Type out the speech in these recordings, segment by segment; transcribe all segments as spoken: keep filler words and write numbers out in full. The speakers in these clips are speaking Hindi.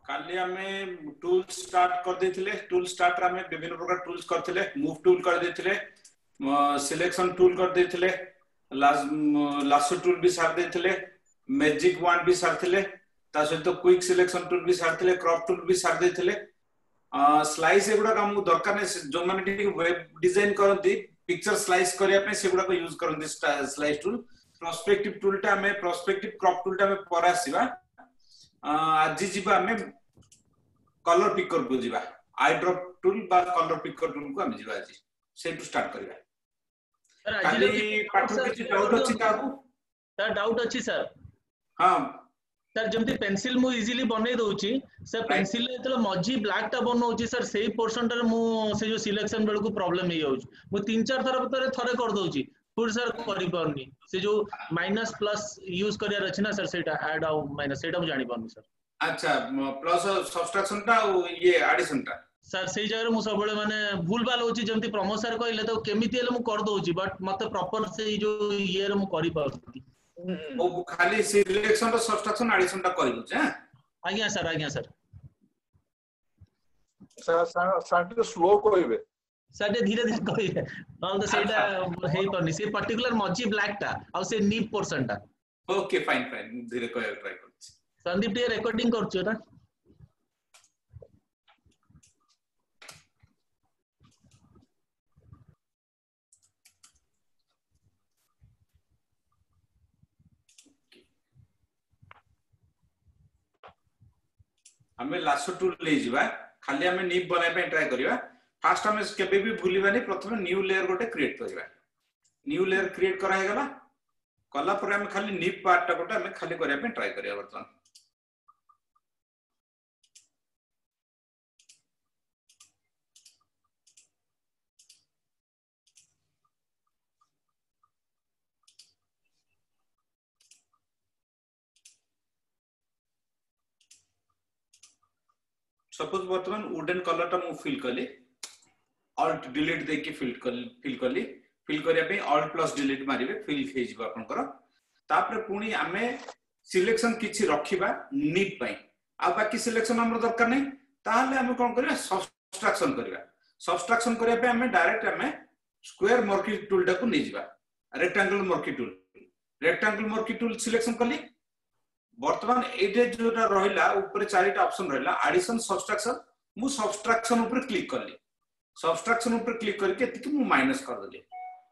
काली हमें टूल स्टार्ट कर देथिले टूल स्टार्ट रे हमें विभिन्न प्रकार टूल्स करथिले मूव टूल कर देथिले सिलेक्शन टूल कर देथिले लासो टूल भी सार देथिले मैजिक वन भी सारथिले ता सहित क्विक सिलेक्शन टूल भी सारथिले क्रॉप टूल भी सार देथिले स्लाइस एगुडा काम दरकार नै जो माने वेब डिजाइन करंती पिक्चर स्लाइस करिया पे सेगुडा को यूज करंती स्लाइस टूल प्रोस्पेक्टिव टूल टा हमें प्रोस्पेक्टिव क्रॉप टूल टा हमें पर आसीबा आज जीवा हमें कलर पिकर को जीवा आई ड्रॉप टूल बा कलर पिकर टूल को हम जीवा आज से टू स्टार्ट करबा सर खाली पाठो किछि डाउट अछि काबू सर डाउट अछि सर हां सर जमती पेंसिल मु इजीली बनै दउची सर पेंसिल ले तले मजी ब्लैक टा बनौची सर सेही पोर्शन रे मु से जो सिलेक्शन बेल को प्रॉब्लम नै होउची मु तीन चार थर भीतर थरे कर दउची फिर सर करि परनी से जो माइनस प्लस यूज करिया रछि ना सर सेटा ऐड आउ माइनस सेटा मु जानि परनी सर अच्छा प्लस सब्सट्रैक्शन टा ये एडिशन टा सर सेही जगह मु सब बेले माने भूल भाल होची जमती प्रमोद सर कहले तो केमिति हेले मु कर दउची बट मते प्रॉपर से जो ये रे मु करि परती ओ खाली सिलेक्शन रो सब्सट्रैक्शन एडिशन टा करि दउछ हैं आज्ञा सर आज्ञा sir sir sir sir slow कहबे सर धीरे धीरे कहबे हम तो सेटा हेई परनी से पर्टिकुलर मजी ब्लैक टा आ से नीप पोर्शन टा ओके फाइन फाइन धीरे कहबे ट्राई करछ संदीप टे रिकॉर्डिंग करछ ना हमें लासो टूल ले जिबा खाली हमें नीप बनाय पे ट्राई करिवा फास्ट हमें केबे भी भूलिबानी प्रथम न्यू लेयर गोटे क्रिएट करबा न्यू लेयर क्रिएट करा हे गला कला पर हमें खाली नीप पार्ट टा गोटे हमें खाली करिया पे ट्राई करिया वर्तमान सपोज वर्तमान वुडन कलर टा मु फिल कली ऑल्ट डिलीट दे के फिल कली फिल कली फिल करिया पे ऑल्ट प्लस डिलीट मारिबे फिल हे जिबा आपनकर तापर पुनी हमें सिलेक्शन किछि रखिबा नीप पई आ बाकी सिलेक्शन हमर दरकार नै ताहले हमें कोन करिया सब्सट्रैक्शन करिया सब्सट्रैक्शन करिया पे हमें डायरेक्ट हमें स्क्वायर मर्की टूल टा को नै जिबा rectangle marquee tool rectangle marquee tool selection कली वर्तमान एडे जोटा रहिला ऊपर चारिटा ऑप्शन रहिला एडिशन सब्सट्रैक्शन मु सब्सट्रैक्शन ऊपर क्लिक करली सब्सट्रैक्शन ऊपर क्लिक करके एतिक मु माइनस कर देली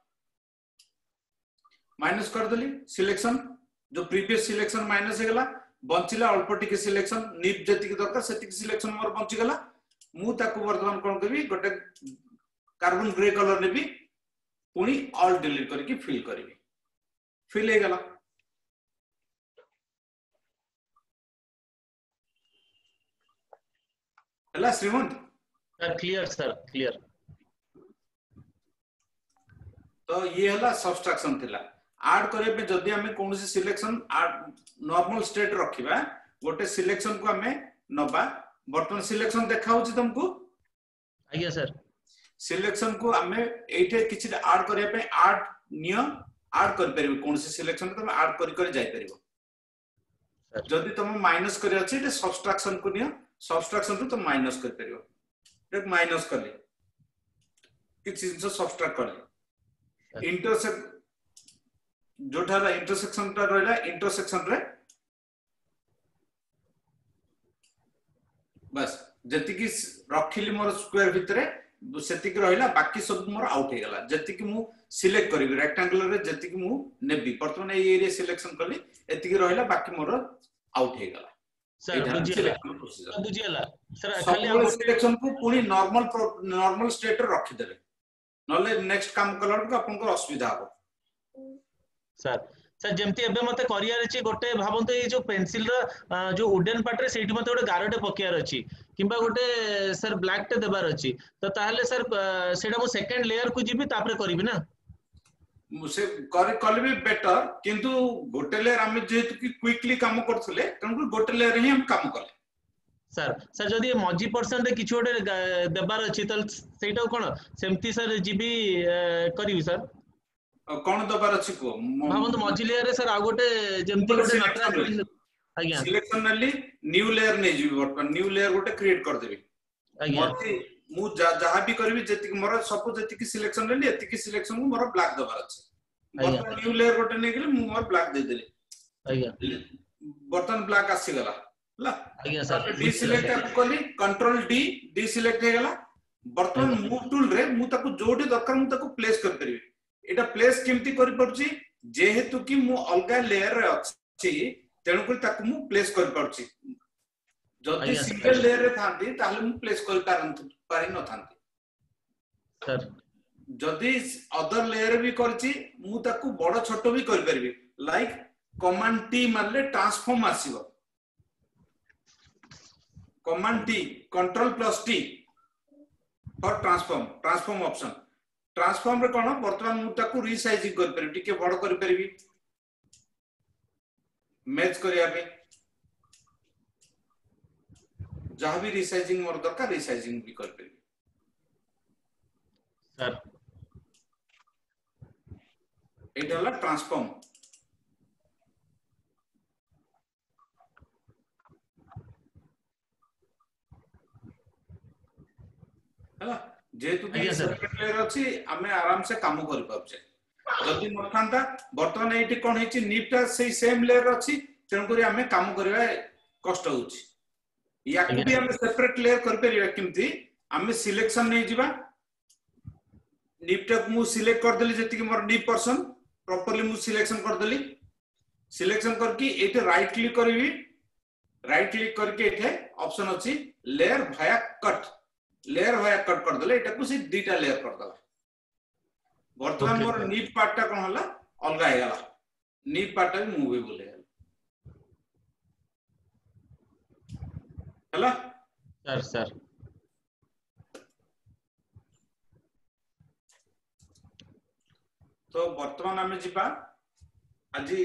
माइनस कर देली सिलेक्शन जो प्रीवियस सिलेक्शन माइनस हे गला बंचिला अल्प टिके सिलेक्शन नीप जतिक दरकार सेतिक सिलेक्शन मोर बंची गला मु ताको वर्तमान कोन करबी गोटे कार्बन ग्रे कलर ने भी पुनी ऑल डिलीट करके फिल करबी फिल हे गला हला Shrimant sir clear sir clear तो ये हला सब्सट्रैक्शन थिला ऐड करे पे जदी हमें कोन से सिलेक्शन नॉर्मल स्टेट रखिबा गोटे सिलेक्शन को हमें नबा वर्तमान सिलेक्शन देखा होची तुमको आज्ञा सर सिलेक्शन को हमें एठे किछि ऐड करे पे ऐड नियो ऐड कर परबे कोन से सिलेक्शन तुम ऐड करि करि जाय परबो जदी तुम माइनस करे अछि ते सब्सट्रैक्शन को नियो सब्सट्रैक्शन तो तुम माइनस कर परियो एक माइनस कर ले किछ चीज सब्सट्रैक्ट कर ले इंटरसेक्ट जोटा ला इंटरसेक्शन ता रहला इंटरसेक्शन रे बस जति कि रखिली मोर स्क्वायर भितरे सेति कि रहला बाकी सब मोर आउट हे गला जति कि मु सिलेक्ट करबी रेक्टेंगुलर रे जति कि मु नेबी वर्तमान ए एरिया सिलेक्शन करली एति कि रहला बाकी मोर आउट हे गला सर बुझियला बुझियला सर खाली हम सिलेक्शन को पूरी नॉर्मल नॉर्मल स्टेट रे रखि देले नले नेक्स्ट काम कलर को आपन को असुविधा हो सर सर जेमती एबे मते करियर अछि गोटे भाबंतो ए जो पेंसिल रो जो वुडन पार्ट रे सेठी मते गोटे गारोटे पकियार अछि किबा गोटे सर ब्लैक टे देबार अछि तो ताहले सर सेडा मो सेकंड लेयर को जिबी तापरे करबी ना मुसे करे कल भी बेटर किंतु गोटे लेयर हम जेतु कि क्विकली काम करथले कन गोटे लेयर ही हम काम करले सर सर जदी मजी परसेंट रे किछ गोटे देबार अछि त सेटा कोन सेमती सर जीबी करबी सर कोन दबार अछि को भाबंतो मजी लेयर रे सर आ गोटे जेमती गोटे नटराज आज्ञा सिलेक्शन नेली न्यू लेयर नै जिवि बर्तमान न्यू लेयर गोटे क्रिएट कर देबी आज्ञा मते मु जहा भी करबी जति मोर सब जति सिलेक्शन लेली एति सिलेक्शन को मोर ब्लैक दबार अछि बर्तमान न्यू लेयर गोटे नै गेली मु मोर ब्लैक दे देली आज्ञा बर्तमान ब्लैक आसी गला ला आज्ञा सर डी सिलेक्ट करली कंट्रोल डी डी सिलेक्ट हे गला बर्तमान मूव टूल रे मु ताको जोडी दरकार मु ताको प्लेस कर परबी एटा प्लेस केमती करि परछि जेहेतु कि मु अलगा लेयर रे अछि तेणु कर ताको मु प्लेस कर परछि जदि सिंगल लेयर रे थांती ताले मु प्लेस कर पारंत पारि न थांती सर जदि अदर लेयर भी करछि मु ताको बड़ छोट भी कर परबी लाइक कमांड टी मारले ट्रांसफॉर्म आसीबो command T control plus T for transform transform option transform रे कोन वर्तमान मु ताको रीसाइजिंग कर परबी टिके बड़ कर परबी मैच करिया पे जहां भी रीसाइजिंग मोर दरकार रीसाइजिंग भी कर परबी सर एटा होला ट्रांसफॉर्म हला जेतु कि सेपरेट लेयर अछि हमें आराम से काम करि पाबछे जदि नथांता वर्तमान एठी कोन हेछि नीपटा सेही सेम लेयर अछि तेन करी हमें काम करबा कष्ट होछि याकु भी हमें सेपरेट लेयर कर परिबा किमती हमें सिलेक्शन नै जिबा नीपटा मु सिलेक्ट कर देली जति कि मोर नीप पर्सन प्रॉपर्ली मु सिलेक्शन कर देली सिलेक्शन करके एठे राइट क्लिक करबी राइट क्लिक करके एठे ऑप्शन अछि layer via cut layer via cut कर देले एटा को से दीटा लेयर कर दला वर्तमान मोर नीप पार्टटा कोन हला अलगा हे गला नीप पार्टटा भी मूवेबल हे हला सर सर तो वर्तमान हमें जिबा आजी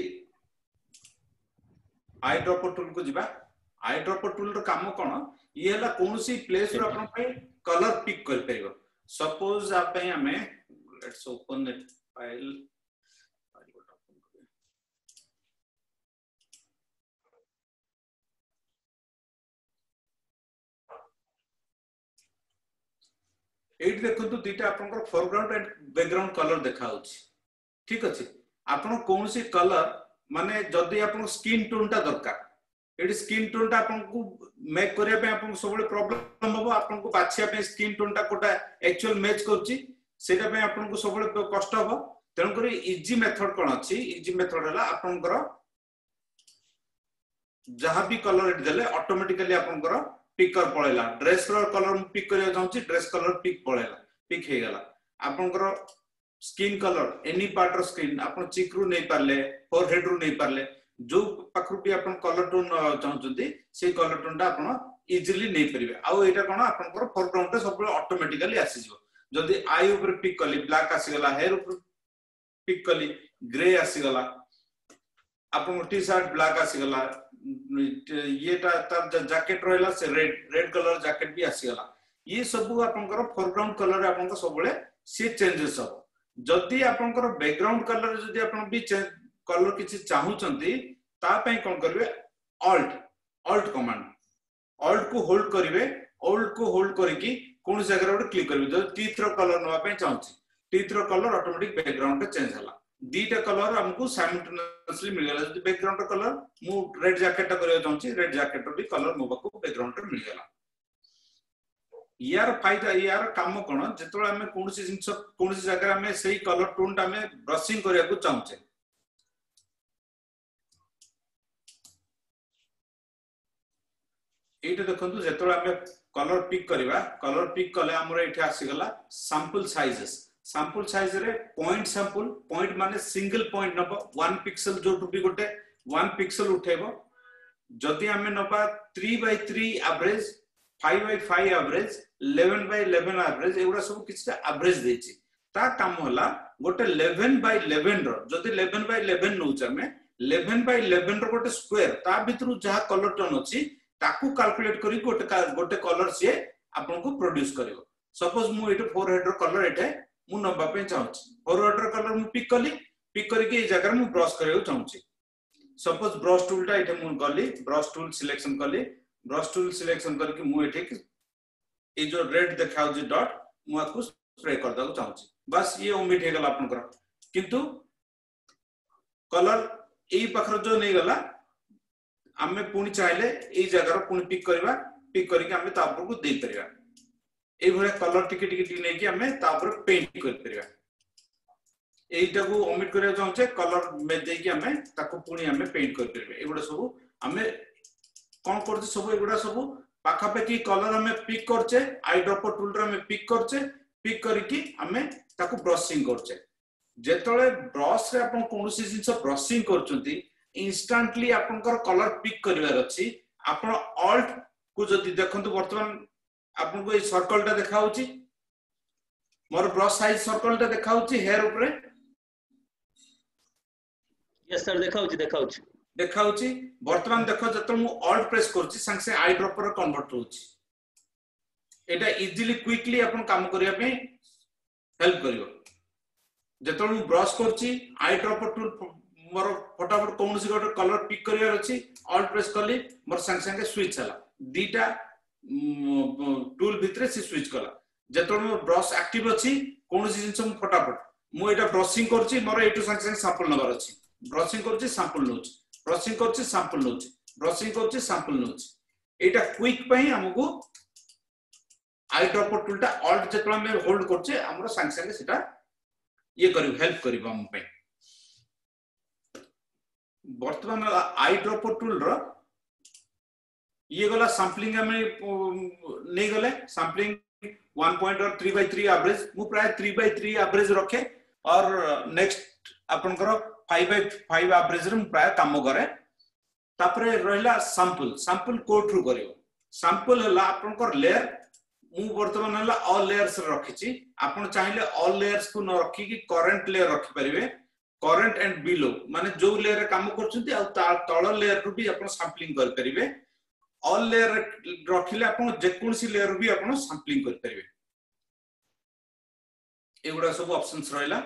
आई ड्रॉपर टूल को जिबा आई ड्रॉपर टूल रो काम कोन ये हला कोनसी प्लेस रो अपन पे कलर पिक कर परिबो सपोज आप पे हमें let's open that file file को ओपन करिए एट देखो तो दीटा अपन को फोरग्राउंड एंड बैकग्राउंड कलर देखा होछि ठीक अछि आपण कोनसी कलर माने जदी आपण स्किन टोन ता दरकार एडी स्किन टोन ता आपन को मेक करिया पे आपन सबले प्रॉब्लम होबो आपन को बाछिया पे स्किन टोन ता कोटा एक्चुअल मैच करछि सेटा पे आपन को सबले कष्ट होबो तेन करी इजी मेथड कोन अछि इजी मेथड हला आपन को जहां भी कलर एड देले ऑटोमेटिकली आपन को पिक कर पळेला ड्रेस रो कलर पिक करिया जाउछि ड्रेस कलर पिक पळेला पिक हे गेला आपन को स्किन कलर एनी पार्ट रो स्किन आपन चिक रू नै पारले फोरहेड रू नै पारले जो पाखरु भी अपन कलर टोन चाहउछंती से कलर टोन ता अपन इजीली नै परिबे आ एटा कोन अपन को फोरग्राउंड रे सब ऑटोमेटिकली आसी जिवो जदी आई ऊपर पिक कली ब्लैक आसी गला हेयर ऊपर पिक कली ग्रे आसी गला अपन टी शर्ट ब्लैक आसी गला येटा तार जैकेट रहला से रेड रेड कलर जैकेट भी आसी गला ये सब अपन को फोरग्राउंड कलर अपन को सबले से चेंजेस हो जदी अपन को बैकग्राउंड कलर जदी अपन भी कलर किछि चाहउचंती ता पय कोन करबे ऑल्ट ऑल्ट कमांड ऑल्ट को होल्ड करिवे ऑल्ट को होल्ड करके कोन जगह रे क्लिक करबे जो टीथ रो कलर नवा पय चाहउची टीथ रो कलर ऑटोमेटिक बैकग्राउंड पे चेंज हला दीटा कलर हमको साइमल्टेनियसली मिल गेला जदी बैकग्राउंड रो कलर मु रेड जैकेट ता करियो चाहउची रेड जैकेट रो भी कलर मोबा को बैकग्राउंड रे मिल गेला यार फायदा यार काम कोन जेतोला हमें कोनसी जिंस कोनसी जगह हमें सही कलर टोन ता हमें ब्रशिंग करिया को चाहउचे एटा देखंतु जेतोला हमें कलर पिक करबा कलर पिक कले हमर एठी आसी गला सैंपल साइजेस सैंपल साइज रे पॉइंट सैंपल पॉइंट माने सिंगल पॉइंट नबो वन पिक्सल जो टू भी गोटे वन पिक्सल उठेबो जदी हमें नबा three by three average five by five average eleven by eleven average एगुडा सब किछटा एवरेज देछि ता काम होला गोटे इलेवन बाय इलेवन रो जदी इलेवन बाय इलेवन नउछ हमें इलेवन बाय इलेवन रो गोटे स्क्वायर ता भितरु जहा कलर टोन अछि ताकू कैलकुलेट करी गोटे गोटे कलर से आपन को प्रोड्यूस करिवो सपोज मु एटे फोर हेड रो कलर एटे मु नबा पे चाहूची फोर हेड रो कलर मु पिक कली पिक करी के ए जगह मु ब्रश करियो चाहूची सपोज ब्रश टूल टा एठे मु गली ब्रश टूल सिलेक्शन कली ब्रश टूल सिलेक्शन करके मु एठे ए जो रेड देखाउ जे डॉट मु आपको स्प्रे कर दउ चाहूची बस ये ओमिट हे गला आपन कर किंतु कलर एई पखर जो नहीं गला आमे पुनी चाहले एई जगह रो पुनी पिक करबा पिक करके आमे ता ऊपर को दे परिबा एई भले कलर टिके टिके टिके नै कि आमे ता ऊपर पेंट कर परिबा एईटा को ओमिट करे चाहूचे कलर में दे कि आमे ताको पुनी आमे पेंट कर परिबे एगुडा सब आमे कोन करते सब एगुडा सब पाखा पे कलर आमे पिक करचे आई ड्रॉपर टूल रे आमे पिक करचे पिक करके आमे ताको ब्रशिंग करचे जेतळे ब्रश रे आपण कोनोसी जिंस ब्रशिंग करचंती इंस्टेंटली आपनकर कलर पिक करिवार अछि आपण ऑल्ट को जदी देखंतु वर्तमान आपन को ए सर्कल टा देखाउची मोर ब्रश साइज सर्कल टा देखाउची हेयर ऊपर यस सर देखाउची देखाउची देखाउची वर्तमान देखो जत मु ऑल्ट प्रेस करची संग से आई ड्रॉपर कन्वर्ट होची एटा इजीली क्विकली आपन काम करिया पे हेल्प करियो जत मु ब्रश करची आई ड्रॉपर टूल मोर फटाफट कौन सी गोटे कलर पिक करियार अछि ऑल्ट प्रेस करली मोर संग संग स्विच हला दीटा टूल भितरे से स्विच कला जतो मोर ब्रश एक्टिव अछि कौन सी जिंस मु फटाफट मु एटा ब्रशिंग करछि मोर एटू संग संग सैंपल नंबर अछि ब्रशिंग करछि सैंपल नोच ब्रशिंग करछि सैंपल नोच ब्रशिंग करछि सैंपल नोच एटा क्विक पई हमकु आई ड्रॉपर टूलटा ऑल्ट जतला में होल्ड करछे हमरो संग संग सेटा ये करियो हेल्प करियो हम पे वर्तमान आई ड्रॉपर टूल रो ये गला सैंपलिंग में नहीं गले सैंपलिंग वन पॉइंट और थ्री बाय थ्री एवरेज मु प्राय थ्री बाय थ्री एवरेज रखे और नेक्स्ट आपन करो फाइव बाय फाइव एवरेज रे प्राय काम करे तापरे रहला सैंपल सैंपल कोठरु करियो सैंपल हला आपन कर लेयर मु वर्तमान हला ऑल लेयर्स रखी छी आपन चाहिले ऑल लेयर्स को न रखी कि करंट लेयर रखि परिबे करंट एंड बिलो माने जो लेयर रे काम करछंती आ तळ लेयर रु भी आपन सैंपलिंग कर परिबे ऑल लेयर रखिले आपन जे कोनसी लेयर भी आपन सैंपलिंग कर परिबे एगुडा सब ऑप्शंस रहला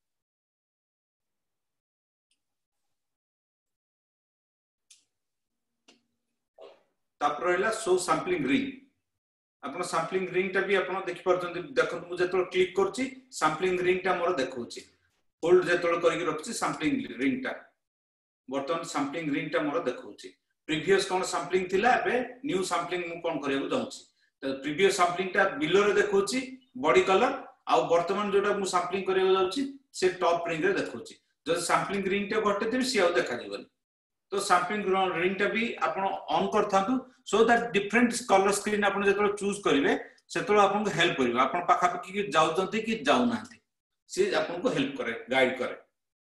तापर रहला सो सैंपलिंग रिंग आपन सैंपलिंग रिंग टा भी आपन देखि परछंती देखन मु जेतो क्लिक करछि सैंपलिंग रिंग टा मोर देखौछि होल्ड जेतो करिक रखछि सैंपलिंग रिंग टा बर्तन सैंपलिंग रिंग टा मोर देखौछि प्रीवियस कोन सैंपलिंग थिला एबे न्यू सैंपलिंग मु कोन करियो जाउछि त प्रीवियस सैंपलिंग टा बिलो रे देखौछि बॉडी कलर आ वर्तमान जोटा मु सैंपलिंग करियो जाउछि से टॉप रिंग रे देखौछि जब सैंपलिंग रिंग टा घटे देबि सी आ देखा दिबनि तो सैंपलिंग रिंग टा भी आपण ऑन करथांतु so that different colour screen आपण जेतो चूज करिवे सेतो आपण को हेल्प करिवो आपण पाखा पाखी कि जाउतंती कि जाउ नांती से आपण को हेल्प करे गाइड करे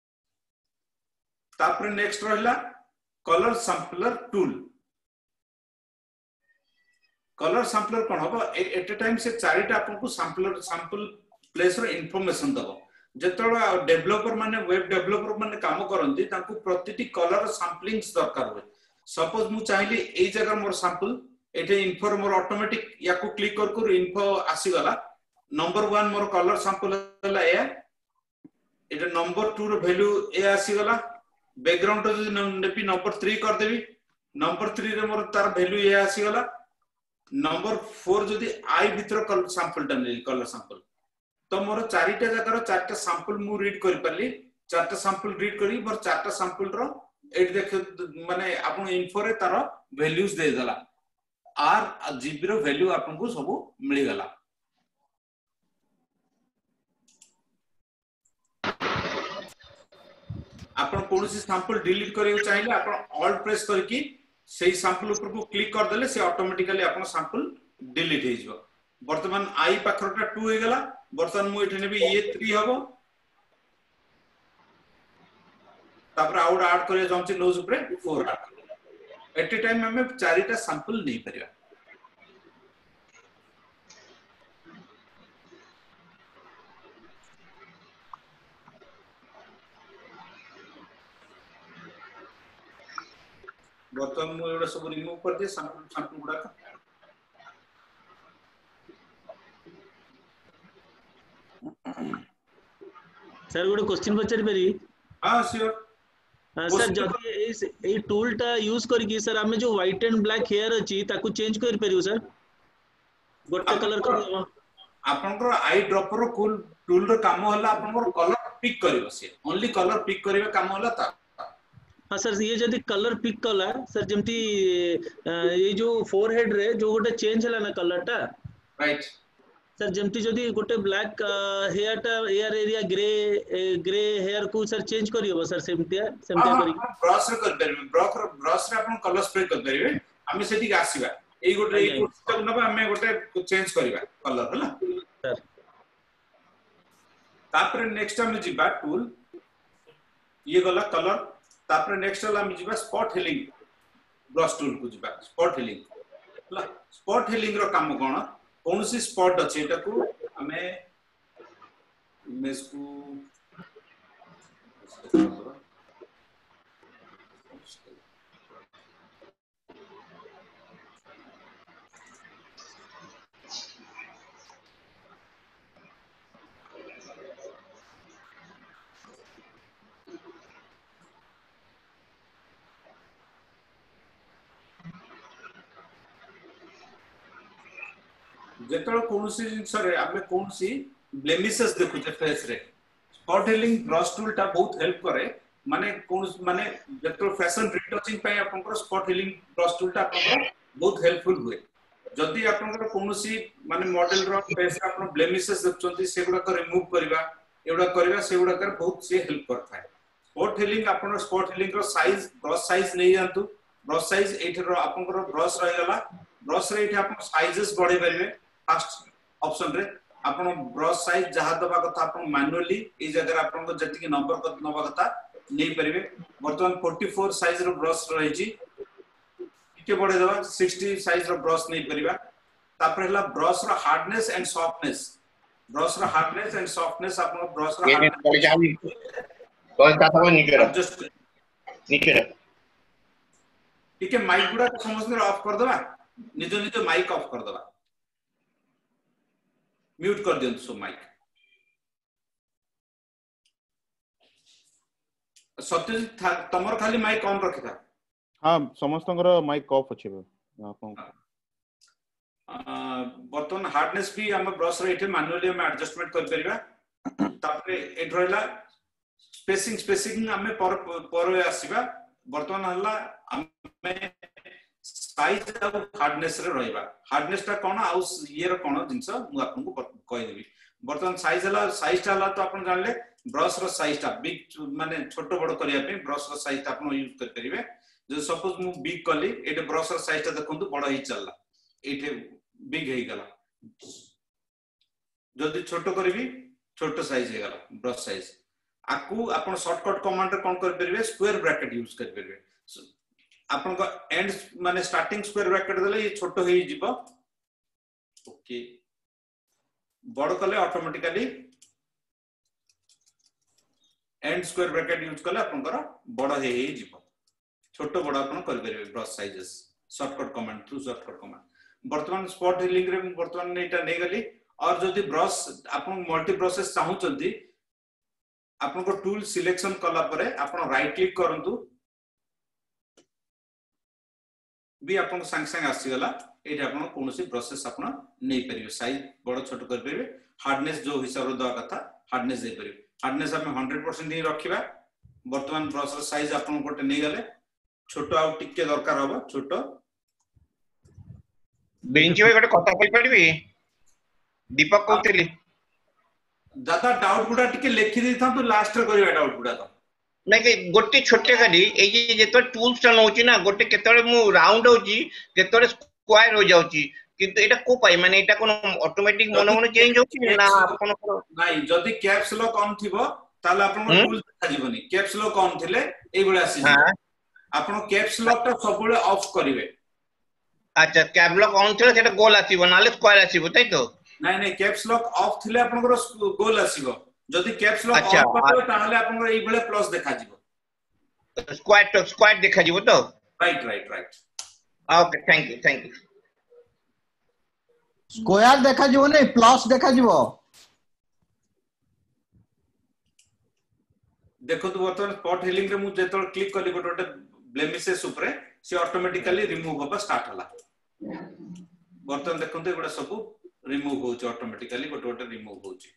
तापर नेक्स्ट रहला colour sampler tool colour sampler कोन हबो एट अ टाइम से चारिटा आपण को सैंपलर सैंपल प्लेस रो इंफॉर्मेशन दबो जेतोला डेवलपर माने वेब डेवलपर माने काम करंती तांको प्रतिटी कलर सैंपलिंग्स दरकार होय सपोज मु चाहली ए जगह मोर सैंपल एटे इन्फो मोर ऑटोमेटिक या को क्लिक कर कर इन्फो आसी गला नंबर वन मोर कलर सैंपल हला ए एटे नंबर टू रो वैल्यू ए आसी गला बैकग्राउंड जो नेपी नंबर थ्री कर देबी नंबर थ्री रे मोर तार वैल्यू ए आसी गला नंबर फोर जदी आई भीतर कलर सैंपल टा कलर सैंपल तो मोर चारिटा जगह चारटा सैंपल मु रीड कर परली चारटा सैंपल रीड करी मोर चारटा सैंपल रो एट देख माने आपन इन्फो रे तार वैल्यूज दे दला आर जीबी रो वैल्यू आपन को सब मिली गला आपन कोनोसी सैंपल डिलीट करियो चाहिए आपन ऑल्ट प्रेस करके सेही सैंपल ऊपर को क्लिक कर देले से ऑटोमेटिकली आपन सैंपल डिलीट हे जिवो वर्तमान आई पाखरटा टू हे गला वर्तमान मु एठने भी ये थ्री हबो तापर आउट ऐड करिया जंची नोज ऊपर फोर एट ए टाइम हमें चारिटा सैंपल नहीं परिया बर्तन मु एडा सब रिमूव कर दे सैंपल सैंपल गुडा का सर गोटे क्वेश्चन पचारि परी हां श्योर सर जदि ए ए टूल टा यूज करके सर हमें जो व्हाइट एंड ब्लैक हेयर अछि ताकू चेंज कर परियो सर गोटे कलर कर आपनकर आई ड्रॉपर रो कूल टूल रो काम होला आपनकर कलर पिक करियो से ओनली कलर पिक करिवे काम होला ता हाँ सर ये जदि कलर पिक कला सर जमती ये जो फोरहेड रे जो गोटे चेंज हला ना कलर टा राइट सर जमती जदि गोटे ब्लैक हेयर टा hair area grey grey hair को सर चेंज करियो सर सेमतिया सेमतिया करी ब्रश रे कर परिवे ब्रश रे ब्रश रे आपन कलर स्प्रे कर परिवे हमें सेठी आसीबा एई गोटे एई सिस्टम नबा हमें गोटे चेंज करिवा कलर हला सर तापर नेक्स्ट हम जिबा टूल ये गला कलर तापर नेक्स्ट वाला हम जिबा स्पॉट हीलिंग ब्रश टूल को जिबा स्पॉट हीलिंग हला स्पॉट हीलिंग रो काम कोन कौन सी स्पॉट अछि एटा को हमें इमेज को जेतळ कोनसी जिंस रे आमे कोनसी ब्लेमिसेस देखुचे फेस रे स्पॉट हीलिंग ब्रश टूल टा बहुत हेल्प करे माने कोन माने जेतळ फैशन रिटचिंग पय आपनकर स्पॉट हीलिंग ब्रश टूल टा आपनकर बहुत हेल्पफुल हुए जदी आपनकर कोनसी माने मॉडल रो फेस रे आपन ब्लेमिसेस देखचंती सेगुडा को रिमूव करबा एगुडा करबा सेगुडा कर बहुत से हेल्प करथाय स्पॉट हीलिंग आपन स्पॉट हीलिंग रो साइज ब्रश साइज नै जानतु ब्रश साइज एठरो आपनकर ब्रश रहला ब्रश रे एठी आपन साइजेस बढ़े परिबे फर्स्ट ऑप्शन रे आपण ब्रश साइज जहा दबा कथा आपण मैन्युअली ए जगह आपण को जति के नंबर कत नबा कथा नै परिबे वर्तमान चौवालीस साइज रो ब्रश रही छी के बडे दबा साठ साइज रो ब्रश नै परिबा तापर हला ब्रश रो हार्डनेस एंड सॉफ्टनेस ब्रश रो हार्डनेस एंड सॉफ्टनेस आपण ब्रश रो ये पड़ जावी बस का था नीचे रख जस्ट नीचे रख ठीक है माइक गुडा समझने ऑफ कर दबा निजो निजो माइक ऑफ कर दबा म्यूट कर दियंतु सो माइक सत्यजित तमर खाली माइक ऑन रखिता हां समस्तंगर माइक ऑफ अछि आपन बर्तन हार्डनेस भी हम ब्रश रे एठे मैन्युअली हम एडजस्टमेंट कर परिबा तापरे एठ रहला स्पेसिंग स्पेसिंग हमें पर पर आसीबा बर्तन हल्ला हमें साइज और हार्डनेस रे रहइबा हार्डनेस ता कोन आ ये रो कोन जिंस मु आपन को कहि देबी बर्तन साइज हला साइज ता हला तो आपन जानले ब्रश रो साइज ता बिग माने छोटो बड़ करिया पे ब्रश रो साइज ता आपन यूज कर परिबे जो सपोज मु बिग कली एटे ब्रश रो साइज ता देखंतु बड़ ही चलला एटे बिग हे गला जदी छोटो करबी छोटो साइज हे गला ब्रश साइज आकू आपन शॉर्टकट कमांड रे कोन कर परिबे स्क्वायर ब्रैकेट यूज कर परिबे आपन को एंड माने स्टार्टिंग स्क्वायर ब्रैकेट देले ये छोटो हे जिवो ओके बड़ कले automatically and square bracket use कले आपन को बड़ हे हे जिवो छोटो बड़ आपन कर परिबे brush sizes shortcut command through shortcut command वर्तमान स्पॉट हीलिंग रे वर्तमान एटा नै गली और जदी ब्रश आपन मल्टी प्रोसेस चाहउचंती आपन को टूल सिलेक्शन कला परे आपन राइट क्लिक करंतु भी आपन संग संग आसी गला एटा आपन कोनोसी प्रोसेस आपन नै परिबे साइज बड़ छोट कर परिबे हार्डनेस जो हिसाब रो द कथा हार्डनेस दे परिबे हार्डनेस हम सौ परसेंट ही रखिबा वर्तमान ब्रश रो साइज आपन गोटे नै गले छोटो आ टिके दरकार होबा छोटो बेंच वे गोटे कथा कहि पड़बी दीपक कहतली दादा डाउट गुडा टिके लिखि देथां तो लास्ट रे करिबा डाउट गुडा तो नै कि गोटे छोटे गाड़ी ए जे जेतो टूल्स टन होची ना गोटे केतळे मु राउंड होची केतळे स्क्वायर हो जाउची किंतु एटा को पाई माने एटा कोन ऑटोमेटिक मन मन चेंज होची ना आपन नाही जदी कैप्स लॉक ऑन थिबो ताले आपन टूल देखा जीवनी कैप्स लॉक ऑन थिले ए गुडा आसी आपन कैप्स लॉक ता सबले ऑफ करिवे अच्छा कैप लॉक ऑन थिले सेटा गोल आसीबो नाले स्क्वायर आसीबो तै तो नाही नाही कैप्स लॉक ऑफ थिले आपन को गोल आसीबो जदी कैप्स लॉक ऑन करबो ताले आपन को एई बळे प्लस देखा जीवो स्क्वायर तो स्क्वायर देखा जीवो तो right right right okay thank you thank you square देखा जीवो नै प्लस देखा जीवो देखो तो बर्तमान स्पॉट हीलिंग रे मु जेतोल क्लिक कली गोटे गोटे ब्लेमिसेस ऊपर से ऑटोमेटिकली रिमूव होबा स्टार्ट होला बर्तमान देखो तो एगुडा सब रिमूव होउछ ऑटोमेटिकली गोटे गोटे रिमूव होउछ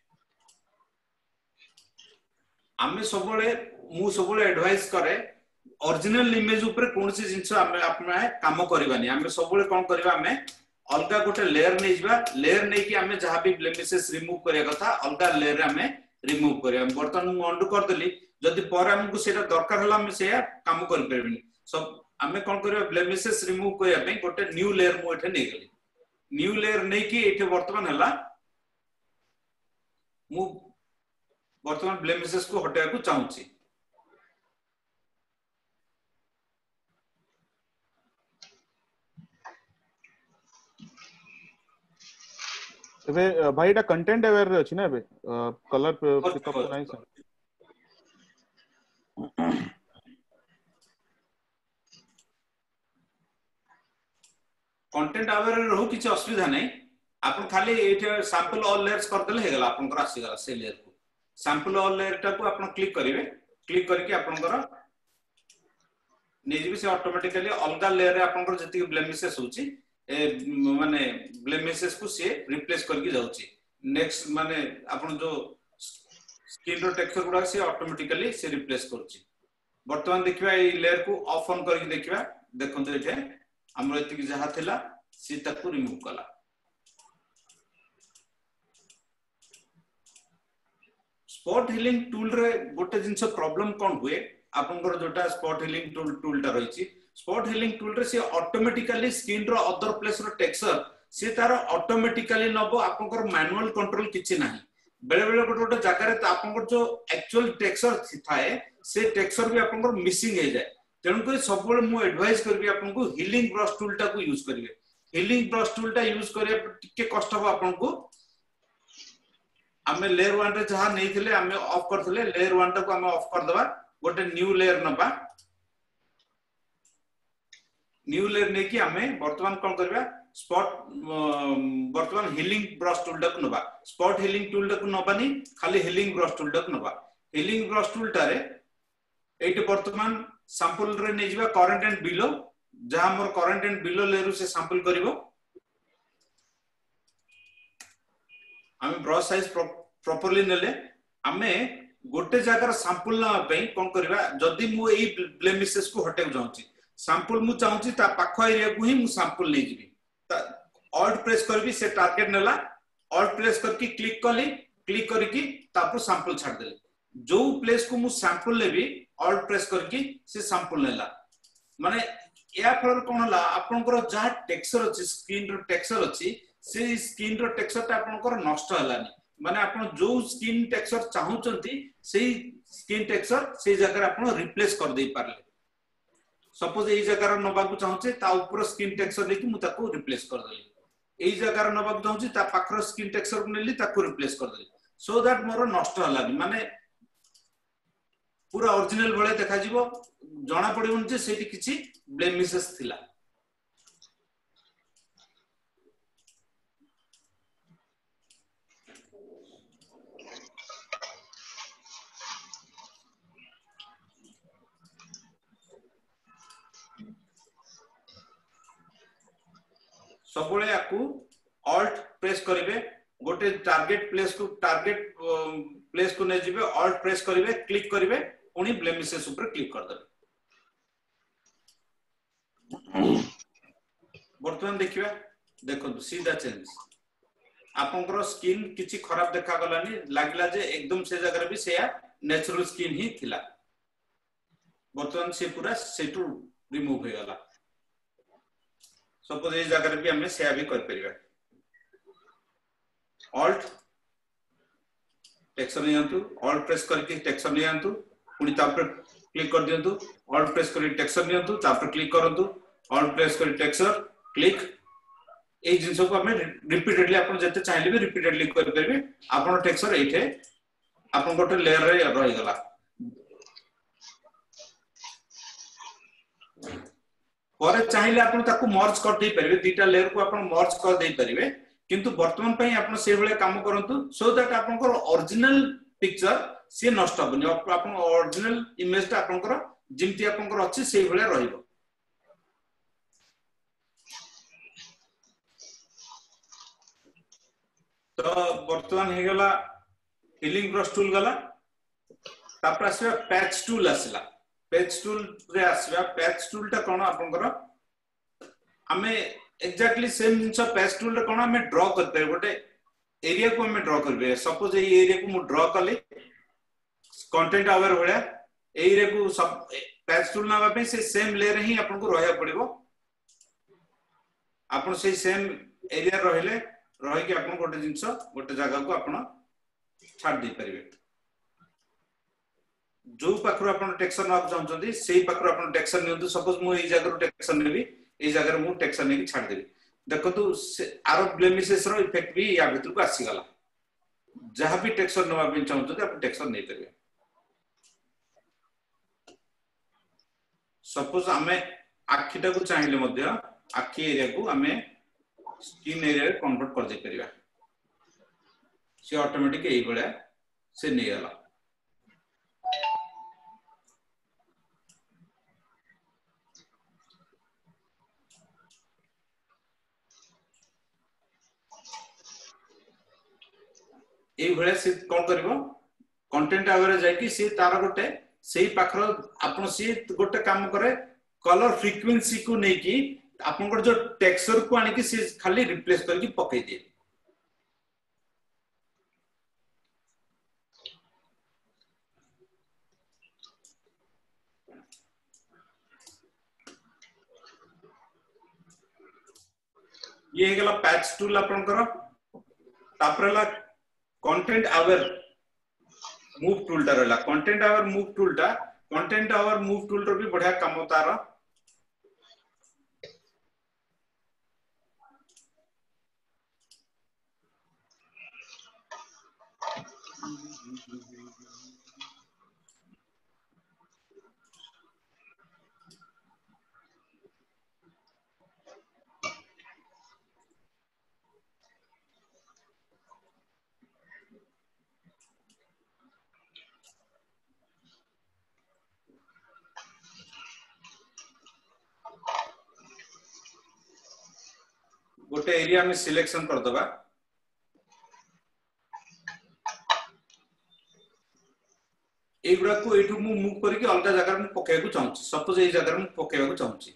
आमे सबले मु सबले एडवाइस करे ओरिजिनल इमेज ऊपर कोनसी जिंस आमे आपने काम करबानी आमे सबले कोन करबा आमे अलगा गोटे लेयर नै जिबा लेयर नै कि आमे जहां भी ब्लेमिसेस रिमूव करिया कथा अलगा लेयर रे आमे रिमूव करिया बर्तन मु अंडू कर देली जदि पर हमकु सेटा दरकार हला आमे से काम कर परबिनी सब आमे कोन करबा ब्लेमिसेस रिमूव करिया पे गोटे न्यू लेयर मु एठे नै गेली न्यू लेयर नै कि एठे वर्तमान हला मु वर्तमान ब्लेमिसेस को हटाया को चाहूची एबे भाई एटा कंटेंट अवेयर रे अछि ना एबे कलर पिकअप नै सर कंटेंट अवेयर रहू किछ असुविधा नै आपन खाली एठे सैंपल ऑल लेयर्स कर देले हे गेला आपन कर आसी गेला से लेयर को सैंपल ऑल लेयर टा को आपन क्लिक करिवे क्लिक करके आपन कर नेजिबे से ऑटोमेटिकली अलगा लेयर रे आपन कर जति ब्लेमिसेस होची ए माने ब्लेमिसेस को से रिप्लेस करके जाउची नेक्स्ट माने आपन जो स्किन रो टेक्सचर गुडा से ऑटोमेटिकली से रिप्लेस करची वर्तमान देखिबा ए लेयर को ऑफ ऑन करके देखिबा देखंतो एठे हमर एति जहा थिला सी तक को रिमूव कला स्पॉट हीलिंग टूल रे गोटे जिंस प्रॉब्लम कोन हुए आपनकर जोटा स्पॉट हीलिंग टूल टूल टा रहिची स्पॉट हीलिंग टूल रे से ऑटोमेटिकली स्किन रो अदर प्लेस रो टेक्सचर से तार ऑटोमेटिकली नबो आपनकर मैनुअल कंट्रोल किछि नाही बेले बेले गोटे गोटे जागा रे आपनकर जो एक्चुअल टेक्सचर थाए से टेक्सचर भी आपनकर मिसिंग हे जाय तेणु कर सब बळे मु एडवाइस करबी आपनको हीलिंग ब्रश टूल टा को यूज करिवे हीलिंग ब्रश टूल टा यूज करे टिके कष्ट हो आपनको हमें लेयर वन रे जहां नहीं थिले हमें ऑफ करथिले लेयर वन टा को हमें ऑफ कर दबा गोटे न्यू लेयर नबा न्यू लेयर ने कि हमें वर्तमान कोन करबा स्पॉट वर्तमान हीलिंग ब्रश टूल टा को नबा स्पॉट हीलिंग टूल टा को नबानी खाली हीलिंग ब्रश टूल टा को नबा हीलिंग ब्रश टूल टा रे एटे वर्तमान सैंपल रे नै जिबा करंट एंड बिलो जहां मोर करंट एंड बिलो लेयर से सैंपल करिवो हमें ब्रश साइज प्रॉपर्ली नेले हमें गोटे जगह सैंपल ना पे कोन करबा जदी मु एई ब्लेमिसेस को हटे जाउची सैंपल मु चाहूची ता पाखो एरिया को ही मु सैंपल नै जिबी ऑल्ट प्रेस करबी से टारगेट नेला ऑल्ट प्रेस करके क्लिक कली क्लिक करके तापर सैंपल छाड़ देले जो प्लेस को मु सैंपल लेबी ऑल्ट प्रेस करके से सैंपल नेला माने या फर कोन ला आपनकर जा टेक्सचर अछि स्क्रीन रो टेक्सचर अछि से स्किन रो टेक्सचर ता आपनकर नष्ट हलानी माने आपन जो स्किन टेक्सचर चाहउचंती सेही स्किन टेक्सचर से जगह आपन रिप्लेस कर दे पारले सपोज एई जगह नबा को चाहउचे ता ऊपर स्किन टेक्सचर लेके मु ताको रिप्लेस कर देली एई जगह नबा को चाहउची ता पाखर स्किन टेक्सचर को नेली ताको रिप्लेस कर देली सो दैट मोर नष्ट हलानी माने पूरा ओरिजिनल भले देखा जीवो जणा पडिबन जे सेठी किछि ब्लेमिसेस थिला सबले याकू ऑल्ट प्रेस करिवे गोटे टारगेट प्लेस को टारगेट प्लेस को नै जिवे ऑल्ट प्रेस करिवे क्लिक करिवे उनी ब्लेमिसेस ऊपर क्लिक कर देबे वर्तमान देखिबा देखो सीधा चेंज आपनकर स्किन किछि खराब देखा गलानी लागला जे एकदम से जगह भी सेया नेचुरल स्किन ही थिला वर्तमान से पूरा सेटू रिमूव हो गला सपोज ए जगह भी हमें सेया भी कर परिबा ऑल्ट टेक्सचर नियंतु ऑल्ट प्रेस करके टेक्सचर नियंतु पुनी तापर क्लिक कर दियंतु ऑल्ट प्रेस करके टेक्सचर नियंतु तापर क्लिक करंतु ऑल्ट प्रेस करके टेक्सचर क्लिक ए जिंसो को हमें रिपीटेडली आपण जते चाहिले भी रिपीटेडली कर परबे आपण टेक्सचर एठे आपण गोटे लेयर रे रहि गला पर चाहिले आपण ताको मर्ज कर दे परबे दीटा लेयर को आपण मर्ज कर दे परबे किंतु वर्तमान पई आपण से बेले काम करंतु सो दैट आपनकर ओरिजिनल पिक्चर सी नष्ट हबनी आपन ओरिजिनल इमेज ता आपनकर जिमती आपनकर अछि सेही भले रहिबो। तो वर्तमान हे गला फिलिंग ब्रश टूल गला तापर आसबा पैच टूल आसला। पैच टूल रे आसबा पैच टूल ता कोन आपनकर हमें एक्जेक्टली सेम जिंस पैच टूल रे कोन हमें ड्रा करते गोटे एरिया को हमें ड्रा करबे। सपोज ए एरिया को मु ड्रा कले कंटेंट अवेयर होया एरिया को सब पैच टूल ना पे से सेम लेयर ही आपन को रहया पड़िबो। आपन से सेम एरिया रहले रही कि आपन गोटे जिंस गोटे जगह को आपन छाड़ दे परिबे। जो पाखरो आपन टेक्सचर ना चाहछंती सेही पाखरो आपन टेक्सचर नियंतु। सपोज मु ए जगह टेक्सचर नेबी ए जगह मु टेक्सचर नेकी छाड़ देबी। देखो तो आरो ब्लेमिसेस रो इफेक्ट भी या भीतर को आसी गला। जहां भी टेक्सचर नवा बिन चाहछंती आपन टेक्सचर नै परिबे। सपोज हमें आखिटा को चाहिए मध्य आखि एरिया को हमें स्किन एरिया रे कन्वर्ट कर दे परिबा। से ऑटोमेटिक एई बळे से नै गला। एई बळे से कोन करबो कंटेंट अवेयर जाय कि से तार गोटे सेही पाखर आपन से गोटे काम करे कलर फ्रीक्वेंसी को नै कि आपन जो टेक्सचर को आनी कि से खाली रिप्लेस करके पकई दे। ये गला पैच टूल आपन करो। तापरला कंटेंट अवेयर मूव टूल टा रहला। कंटेंट अवेयर मूव टूल टा कंटेंट अवेयर मूव टूल रो भी बढ़िया काम होता रो। गोटे एरिया में सिलेक्शन कर दबा। एगुड़ा को एठू मु मूव करके अलग जगह में पकेया को चाहूची। सपोज ए जगह में पकेया को चाहूची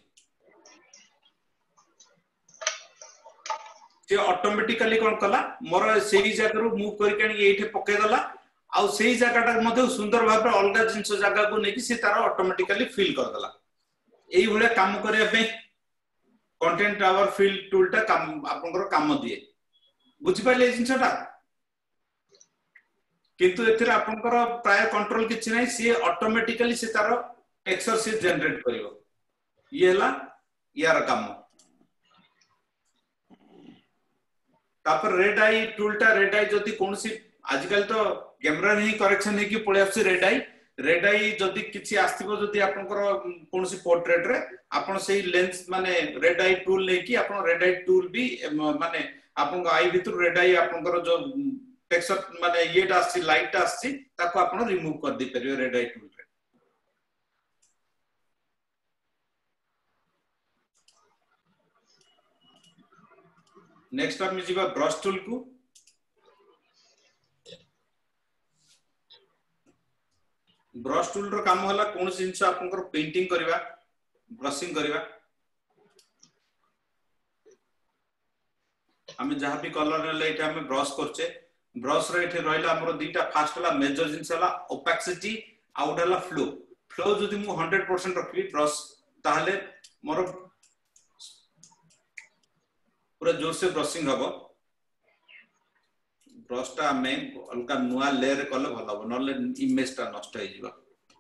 जे ऑटोमेटिकली कोन कला मोर सेही जगह रो मूव करके एठी एठे पके दला। आ सेही जगहटा मध्ये सुंदर भाबरे अलग जिंस जगह को नेकी से तार ऑटोमेटिकली फिल कर दला। एही भले काम करे पे कंटेंट अवेयर फिल टूल टा काम आपनकर काम दिए। बुझि पाले जिंसटा किंतु एथिर आपनकर प्राय कंट्रोल किछि नै। से ऑटोमेटिकली से तार टेक्सचर से जनरेट करिवो। ये हला यार काम। तापर रेड आई टूल टा रेड आई जदी कोनसी आजकल तो कैमरा नहीं करेक्शन है कि पळे आसी रेड आई रेड आई जदी किछि आस्तिबो जदी आपनकर कोनसी पोर्ट्रेट रे आपन सेही लेंस माने रेड आई टूल नै कि आपन रेड आई टूल भी माने आपन आई भीतर रेड आई आपनकर जो टेक्सचर माने येटा आसी लाइट आसी ताको आपन रिमूव कर दे परियो रेड आई टूल रे। नेक्स्ट हम जिबा ब्रश टूल को। ब्रश टूल रो काम होला कोन जिंस आपनकर पेंटिंग करबा ब्रशिंग करबा। हमें जहां भी कलर ले एटा हमें ब्रश करछे। ब्रश रे एठे रहला हमरो दीटा फास्ट होला मेजर जिंस होला ओपेसिटी आउट होला फ्लो। फ्लो जदी मु हंड्रेड परसेंट रखबी ब्रश ताहले मोर पूरा जोर से ब्रशिंग हबो। ब्रश टा में अलका नुआ लेयर कले भल हबो नले इमेज टा नष्ट हो जिवो।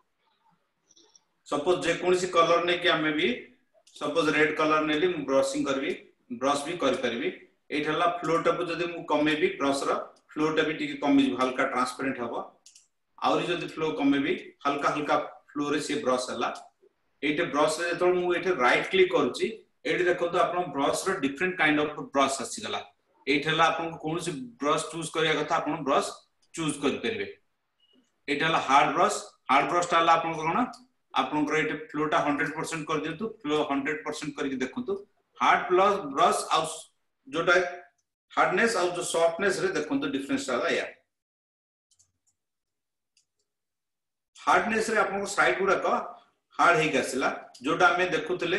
सपोज जे कोनसी कलर ने कि हमें भी सपोज रेड कलर नेली मु ब्रशिंग करबी ब्रश भी कर परबी। एठला फ्लो टा को जदी मु कमे भी ब्रश रो फ्लो टा भी टिके कमी हल्का ट्रांसपेरेंट हबो। आउरी जदी फ्लो कमे भी हल्का हल्का फ्लो रे से ब्रश हला। एटे ब्रश रे जतो मु एटे राइट क्लिक करूची एटे देखो तो आपन ब्रश रो डिफरेंट काइंड ऑफ ब्रश आसी गला। एठला आपन कोनसी ब्रश चूज करिया कथा आपन ब्रश चूज कर परबे। एटा हला हार्ड ब्रश हार्ड ब्रश टा हला आपन कोन आपन को एटे फ्लो टा हंड्रेड परसेंट कर दियंतु फ्लो हंड्रेड परसेंट करके देखंतु हार्ड प्लस ब्रश आ जोटा हार्डनेस आ जो सॉफ्टनेस रे देखंतु डिफरेंस टा या हार्डनेस रे आपन को साइड गुडा का हार्ड हे गसला जोटा हमें देखुतले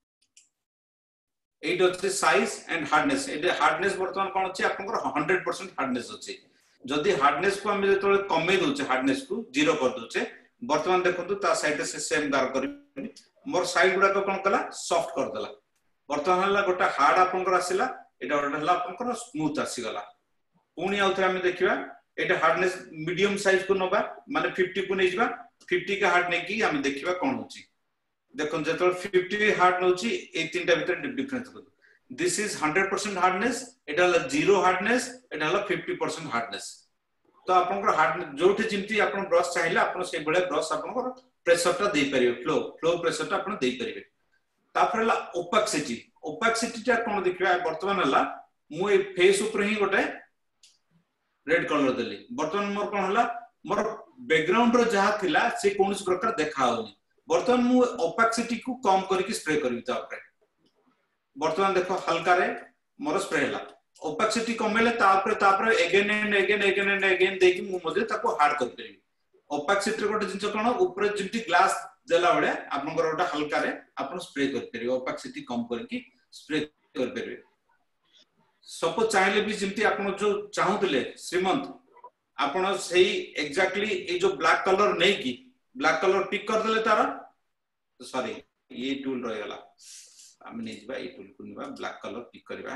एट अछि साइज एंड हार्डनेस एटे हार्डनेस वर्तमान कोन अछि आपन को हंड्रेड परसेंट हार्डनेस अछि जदी हार्डनेस को हम जेतोले कमे दोचे हार्डनेस को जीरो कर दोचे वर्तमान देखंतु ता साइड से सेम गार करी मोर साइड गुडा को कोन कला सॉफ्ट कर देला वर्तमान हला गोटा हार्ड आपन को आसीला एटा गोटा हला आपन को स्मूथ आसी गला पुनी आउथरे हम देखिबा एटा हार्डनेस मीडियम साइज को नबा माने फिफ्टी को नै जिबा फिफ्टी का हार्ड नै की हम देखिबा कोन होची देखन जेतोल फिफ्टी हार्ड नोची ए तीनटा भीतर डिफरेंस को this is hundred percent hardness एटा हला जीरो हार्डनेस एटा हला फिफ्टी परसेंट हार्डनेस तो आपन को हार्ड जोठी जिमती आपन ब्रश चाहिला आपन से बडे ब्रश आपन को प्रेशर ता दे परिबे फ्लो फ्लो प्रेशर ता आपन दे परिबे तापर हला ओपेसिटी ओपेसिटी ता कोन देखिबा वर्तमान हला मु ए फेस ऊपर ही गोटे रेड कलर देली वर्तमान मोर कोन हला मोर बैकग्राउंड रो जहा थिला से कोनस प्रकार देखा होनी वर्तमान मु ओपेसिटी को कम करके स्प्रे करबी ता ऊपर वर्तमान देखो हल्का रे मोर स्प्रे हला ओपेसिटी कमेले ता ऊपर ता ऊपर again and again again and again देखि मु मध्ये ताको हार्ड कर परिबी ओपेसिटी गोटे जिंस कोन ऊपर जिंती ग्लास देला बडे आपन को गोटा हल्का रे आपन स्प्रे कर परिबी ओपेसिटी कम करके स्प्रे कर परिबी सपोज चाहिले भी जिंती आपन जो चाहुतले श्रीमंत आपन सही एग्जैक्टली ए जो ब्लैक कलर नै की ब्लैक कलर पिक कर देले तारा सॉरी ये टूल रह गला हम नै जबा ए टूल को निबा ब्लैक कलर पिक करबा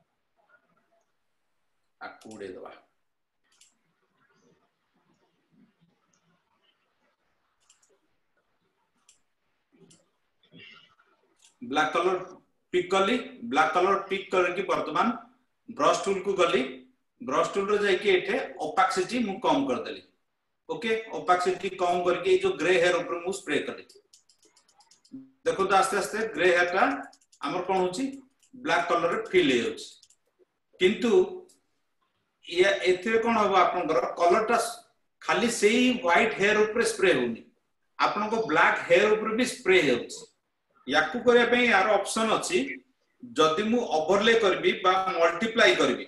आ कोडे दबा ब्लैक कलर पिक करली ब्लैक कलर पिक करके वर्तमान ब्रश टूल को गली ब्रश टूल रे जाई के एठे ओपेसिटी मु कम कर देली ओके ओपेसिटी कम करके जो ग्रे हेयर ऊपर मु स्प्रे कर देती देखो तो आस्ते आस्ते ग्रे हेयर का हमर कोन होची ब्लैक कलर रे फील हे होची किंतु ये एथे कोन होबा आपन कलर टा खाली सेही व्हाइट हेयर ऊपर स्प्रे होनी आपन को ब्लैक हेयर ऊपर भी स्प्रे होची याकू करे पे यार ऑप्शन अछि जदी मु ओवरले करबी बा मल्टीप्लाई करबी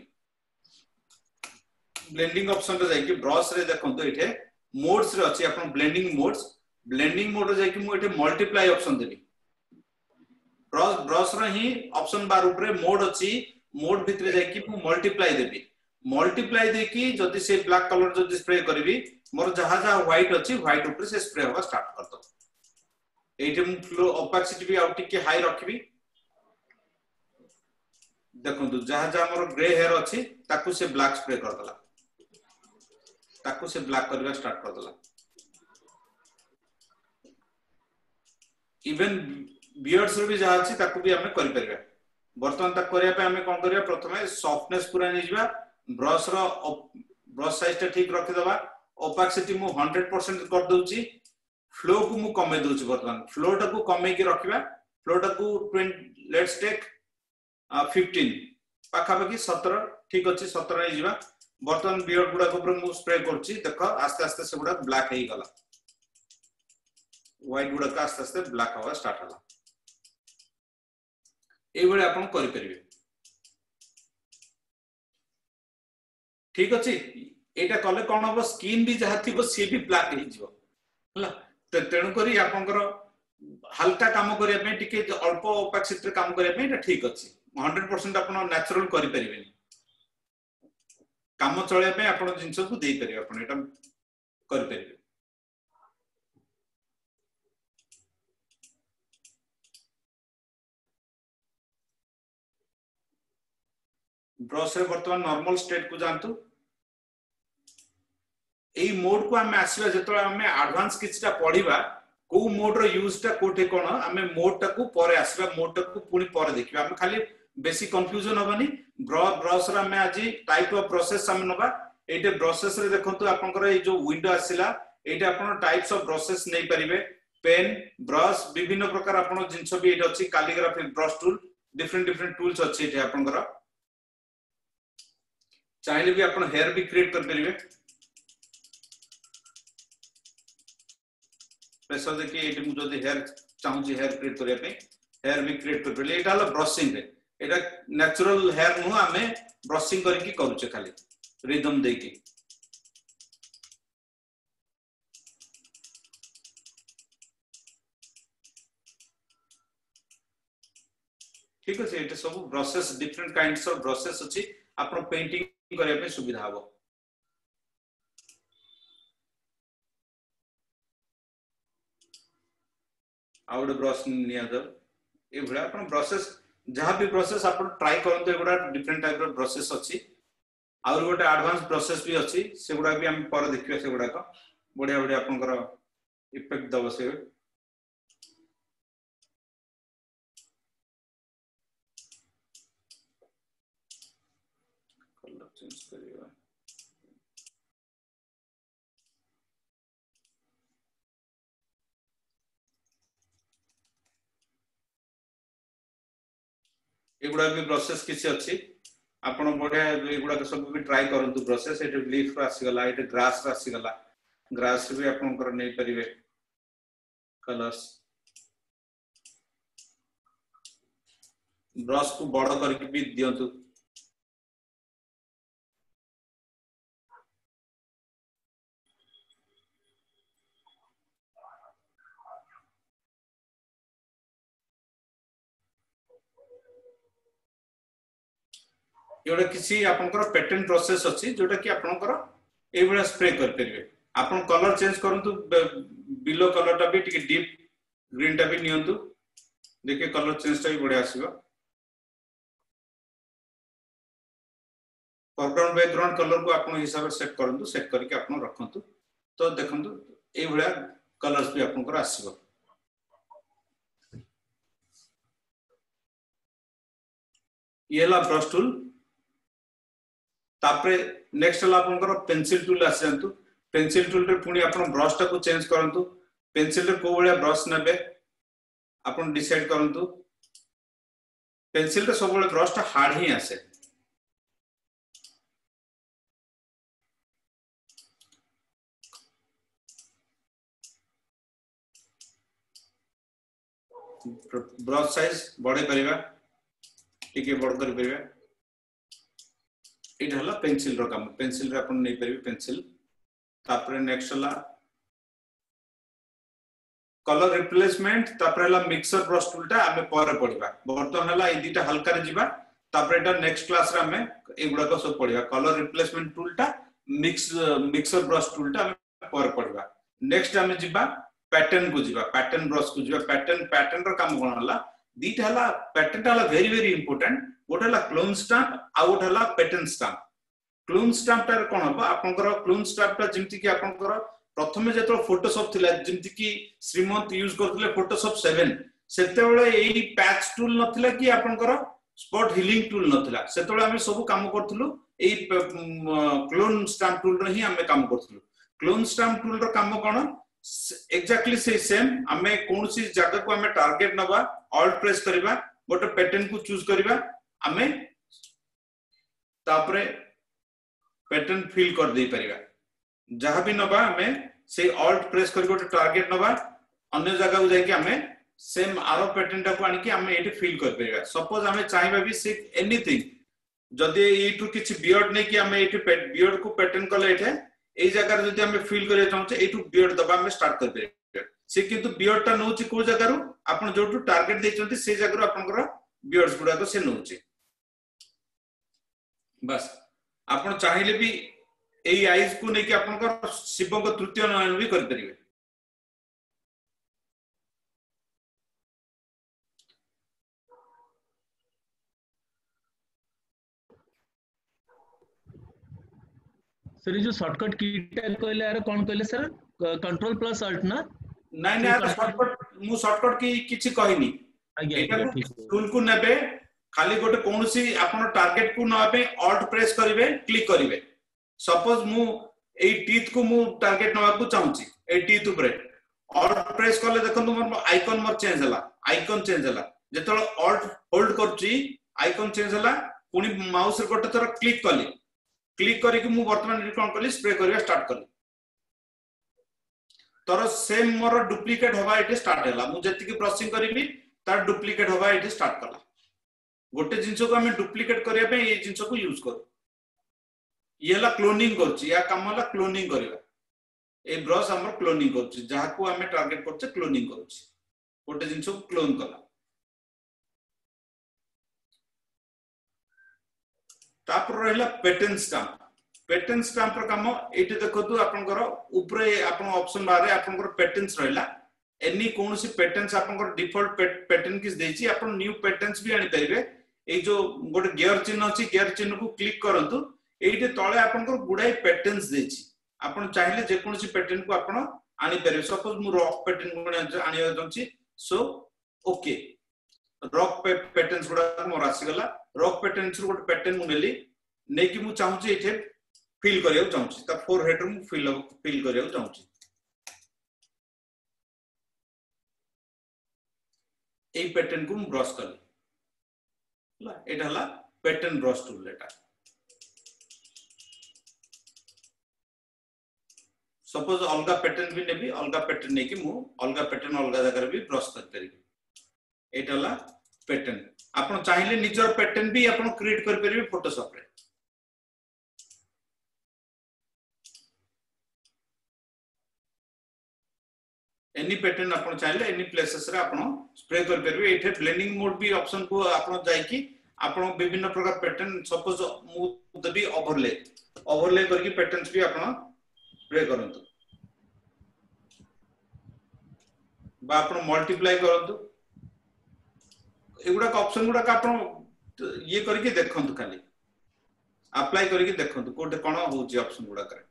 ब्लेंडिंग ऑप्शन रे जाई कि ब्रश रे देखंतो एठे मोड्स रे अछि आपन ब्लेंडिंग मोड्स ब्लेंडिंग मोड रे जाई कि मु एठे मल्टीप्लाई ऑप्शन देबी ब्रश ब्रश रे ही ऑप्शन बार ऊपर मोड अछि मोड भितरे जाई कि मु मल्टीप्लाई देबी मल्टीप्लाई दे कि जदी से ब्लैक कलर जदी स्प्रे करबी मोर जहा जहा व्हाइट अछि व्हाइट ऊपर से स्प्रे होगा स्टार्ट कर दो एठे मु फ्लो ओपेसिटी भी आउट के हाई रखबी देखंतु जहा जहा मोर ग्रे हेयर अछि ताकू से ब्लैक स्प्रे कर दला ताकू से ब्लैक करबा स्टार्ट कर दला इवन बियर्ड्स रे भी जहा अछि ताकू भी हमें करि परबा वर्तमान तक करिया पे हमें कोन करिया प्रथमे सॉफ्टनेस पूरा नै जिबा ब्रश रो ब्रश साइज ता ठीक रखि दबा ओपेसिटी मु हंड्रेड परसेंट कर दोची फ्लो को मु कमे दोची वर्तमान फ्लो टा को कमे के रखिबा फ्लो टा को ट्वेंटी लेट्स टेक फिफ्टीन पाखा पाखी सत्रह ठीक अछि सत्रह नै जिबा वर्तमान बियर्ड गुडा ऊपर मु स्प्रे करछि देखो आस्ते आस्ते से गुडा ब्लैक हे गला व्हाइट गुडा का आस्ते आस्ते ब्लैक होवा स्टार्ट होला ए बळे आपण करि परिबे ठीक अछि एटा कले कोन हो स्किन भी जहा थिबो से भी ब्लैक हे जिवो हला त तेणु करी आपनकर हल्का काम करिया पे टिके अल्प ओपेसिटी रे काम करिया पे एटा ठीक अछि हंड्रेड परसेंट आपण नेचुरल करि परिबेनी काम चले पे आपण जिंस को देई परिबे आपण एटा करि परिबे ब्रश रे वर्तमान नॉर्मल स्टेट को जानतु एई मोड को हम आसीबा जेतोला हम एडवांस किछटा पढिबा को मोड रो यूज टा कोठे कोन हम मोड टा को परे आसीबा मोड टा को पुनी परे देखिबा हम खाली बेसी कंफ्यूजन होबनी ब्रश रा में आज टाइप ऑफ प्रोसेस हम नबा एटे प्रोसेस रे देखंतु आपनकर ए जो विंडो आसीला एटे आपन टाइप्स ऑफ प्रोसेस नै परिबे पेन ब्रश विभिन्न प्रकार आपन जिंस भी एटे अछि calligraphy brush tool different different tools अछि एटे आपनकर चाहिले भी आपन हेयर भी क्रिएट कर परिबे प्रेशर देखि एटी मु जदी हेयर चाहूची हेयर क्रिएट करिया पे हेयर भी क्रिएट कर पले एटा हला ब्रशिंग रे एटा नेचुरल हेयर नु हमें ब्रशिंग करके करूचे खाली रिदम देकी ठीक है एटा सब process different kinds of process अछि आपन पेंटिंग करिया पे सुविधा हबो आउट ब्रश निया द ए भला अपन प्रोसेस जहां भी प्रोसेस अपन ट्राई करंते एगुडा डिफरेंट टाइप ऑफ प्रोसेस अछि और गोटे एडवांस प्रोसेस भी अछि सेगुडा भी हम पर देखियो सेगुडा को बढ़िया बढ़िया अपन कर इफेक्ट दबो से कलर चेंज करियो एगुडा भी प्रोसेस किसी अच्छी आपण बढ़िया एगुडा सब भी ट्राई करंतु प्रोसेस एटे लीफ रा आसी गला एटे ग्रास रा आसी गला ग्रास भी आपण कर नै परिबे कलर्स ब्रश को बड़ करके भी दियंतु योडा किसी आपनकर पैटर्न प्रोसेस अछि जोटा कि आपनकर एबडा स्प्रे कर परिबे आपन कलर चेंज करंतु बिलो कलर टा भी टिके डीप ग्रीन टा भी नियंतु देखिए कलर चेंज टा भी बढ़िया आसीबा फोरग्राउंड बैकग्राउंड कलर को आपन हिसाब से सेट करंतु सेट करके आपन रखंतु तो देखंतु एबडा कलर्स भी आपनकर आसीबा येला ब्रश टूल तापरे नेक्स्ट हला आपनकर पेंसिल टूल आसंतु पेंसिल टूल रे पुनी आपन ब्रश टा को चेंज करंतु पेंसिल रे को बळिया ब्रश नेबे आपन डिसाइड करंतु पेंसिल रे सब बळे ब्रश टा हार्ड ही आसे ब्रश साइज बड़े परिबा टिके बड़ कर परिबा इट हला पेंसिल रो काम पेंसिल रे अपन नै परिबे पेंसिल तापरे नेक्स्ट हला कलर रिप्लेसमेंट तापरे हला मिक्सर ब्रश टूलटा हमें पर पड़िबा बर्तन हला ए दीटा हल्का रे जिबा तापरे एटा नेक्स्ट क्लास रे हमें एगुडा को सब पड़िबा कलर रिप्लेसमेंट टूलटा मिक्स मिक्सर ब्रश टूलटा हमें पर पड़िबा नेक्स्ट हमें जिबा पैटर्न को जिबा पैटर्न ब्रश को जिबा पैटर्न पैटर्न रो काम कोन हला दीटा हला पैटर्न हला वेरी वेरी इंपोर्टेंट गोटे हला क्लोन स्टैम्प आ गोटे हला पैटर्न स्टैम्प क्लोन स्टैम्प टा कोन हबो आपनकर क्लोन स्टैम्प टा जेमति कि आपनकर प्रथमे जेतो फोटोशॉप थिला जेमति कि श्रीमंत यूज करथिले फोटोशॉप सेवन सेते बेले एई पैच टूल नथिला कि आपनकर स्पॉट हीलिंग टूल नथिला सेते बेले हम सब काम करथुलु एई क्लोन स्टैम्प टूल रे ही हम काम करथुलु क्लोन स्टैम्प टूल रो काम कोन एक्जेक्टली से सेम हमें कोनसी जगह को हमें टारगेट नबा ऑल्ट प्रेस करबा गोटे पैटर्न को चूज करबा हमें तापरे पैटर्न फिल कर दे परिबा जहां भी नबा हमें से ऑल्ट प्रेस कर गोटे टारगेट नबा अन्य जगह को जाय कि हमें सेम आरो पैटर्न टा को आनी कि हमें एटी फिल कर परिबा सपोज हमें चाहिबा भी से एनीथिंग जदी एटू किछि बियर्ड नै कि हमें एटी बियर्ड को पैटर्न कले एठे ए जगह जदी हमें फिल करे चाहछे एटू बियर्ड दबा में स्टार्ट कर परिबा से किंतु बियर्ड टा नउची को जगह रु आपण जोटू टारगेट दैछन्ती से जगह रु आपनकर बियर्ड्स गुडा को से नउची बस आपण चाहिले भी एई आईज को नै कि आपनकर शिव को तृतीय नयन भी कर परिबे सर जो शॉर्टकट की टा कहले यार कोन कहले सर कंट्रोल प्लस अल्ट ना नै नै यार शॉर्टकट मु शॉर्टकट की किछि कहिनी आज्ञा ठीक टूल को नेबे खाली गोटे कोनसी आपण टारगेट को नबे ऑल्ट प्रेस करिवे क्लिक करिवे सपोज मु ए टीथ को मु टारगेट नबा को चाहूची ए टीथ ऊपर ऑल्ट प्रेस करले देखंतु मोर आइकन मोर चेंज हला आइकन चेंज हला जेतळ ऑल्ट होल्ड करची आइकन चेंज हला पुनी माउस रे गोटे थर क्लिक कली क्लिक करी कि मु वर्तमान कोन कली स्प्रे करबा स्टार्ट कली तोर सेम मोर डुप्लीकेट हवा एठी स्टार्ट हैला मु जति की ब्रशिंग करबी तार डुप्लीकेट हवा एठी स्टार्ट कला गोटे जिंस को हमें डुप्लीकेट करिया पे ए जिंस को यूज करू येला क्लोनिंग करछि या काम होला क्लोनिंग करबा ए ब्रश हमर क्लोनिंग करछि जहा को हमें टारगेट करछि क्लोनिंग करछि गोटे जिंस को क्लोन कला तापर रहला पेटेंट स्टैंप पेटेंट स्टैंप रो काम एठी देखतु आपनकर ऊपरे आपन ऑप्शन बारे आपनकर पेटेंट्स रहला एनी कोनोसी पेटेंट्स आपनकर डिफॉल्ट पेटेंट किस देछि आपन न्यू पेटेंट्स भी आनि परिबे ए जो गोटे गियर चिन्ह अछि गियर चिन्ह को क्लिक करंतु एठी तळे आपनकर गुडाई पेटेंट्स देछि आपन चाहिले जे कोनोसी पेटेंट को आपन आनि परिबे सपोज मु रॉक पेटेंट को आनिया जंछि सो ओके रॉक पेटेंट्स गुडा मोर आसी गला रॉक पेटेंट्स गोटे पेटेंट मु नेली नै कि मु चाहूछि एठे फिल करियो चाहूछि त फोर हेड मु फिल फिल करियो चाहूछि ए पैटर्न को ब्रश कर ला एटा हला पैटर्न ब्रश टूल एटा सपोज अलगा पैटर्न भी नेबी अलगा पैटर्न नै कि मु अलगा पैटर्न अलगा जगह भी ब्रश कर परिबी एटा हला पैटर्न आपण चाहिले निजर पैटर्न भी आपण क्रिएट कर परिबे फोटोशॉप रे एनी पैटर्न आपण चाहिले एनी प्लेसेस रे आपण स्प्रे कर परबे एठे ब्लेंडिंग मोड भी ऑप्शन को आपण जाई कि आपण विभिन्न प्रकार पैटर्न सपोज मु दबी ओवरले ओवरले करके पैटर्न्स भी आपण स्प्रे करंतु बा आपण मल्टीप्लाई करंतु एगुडा ऑप्शन गुडा का आपण ये करके देखंतु खाली अप्लाई करके देखंतु कोटे कोन होची ऑप्शन गुडा करे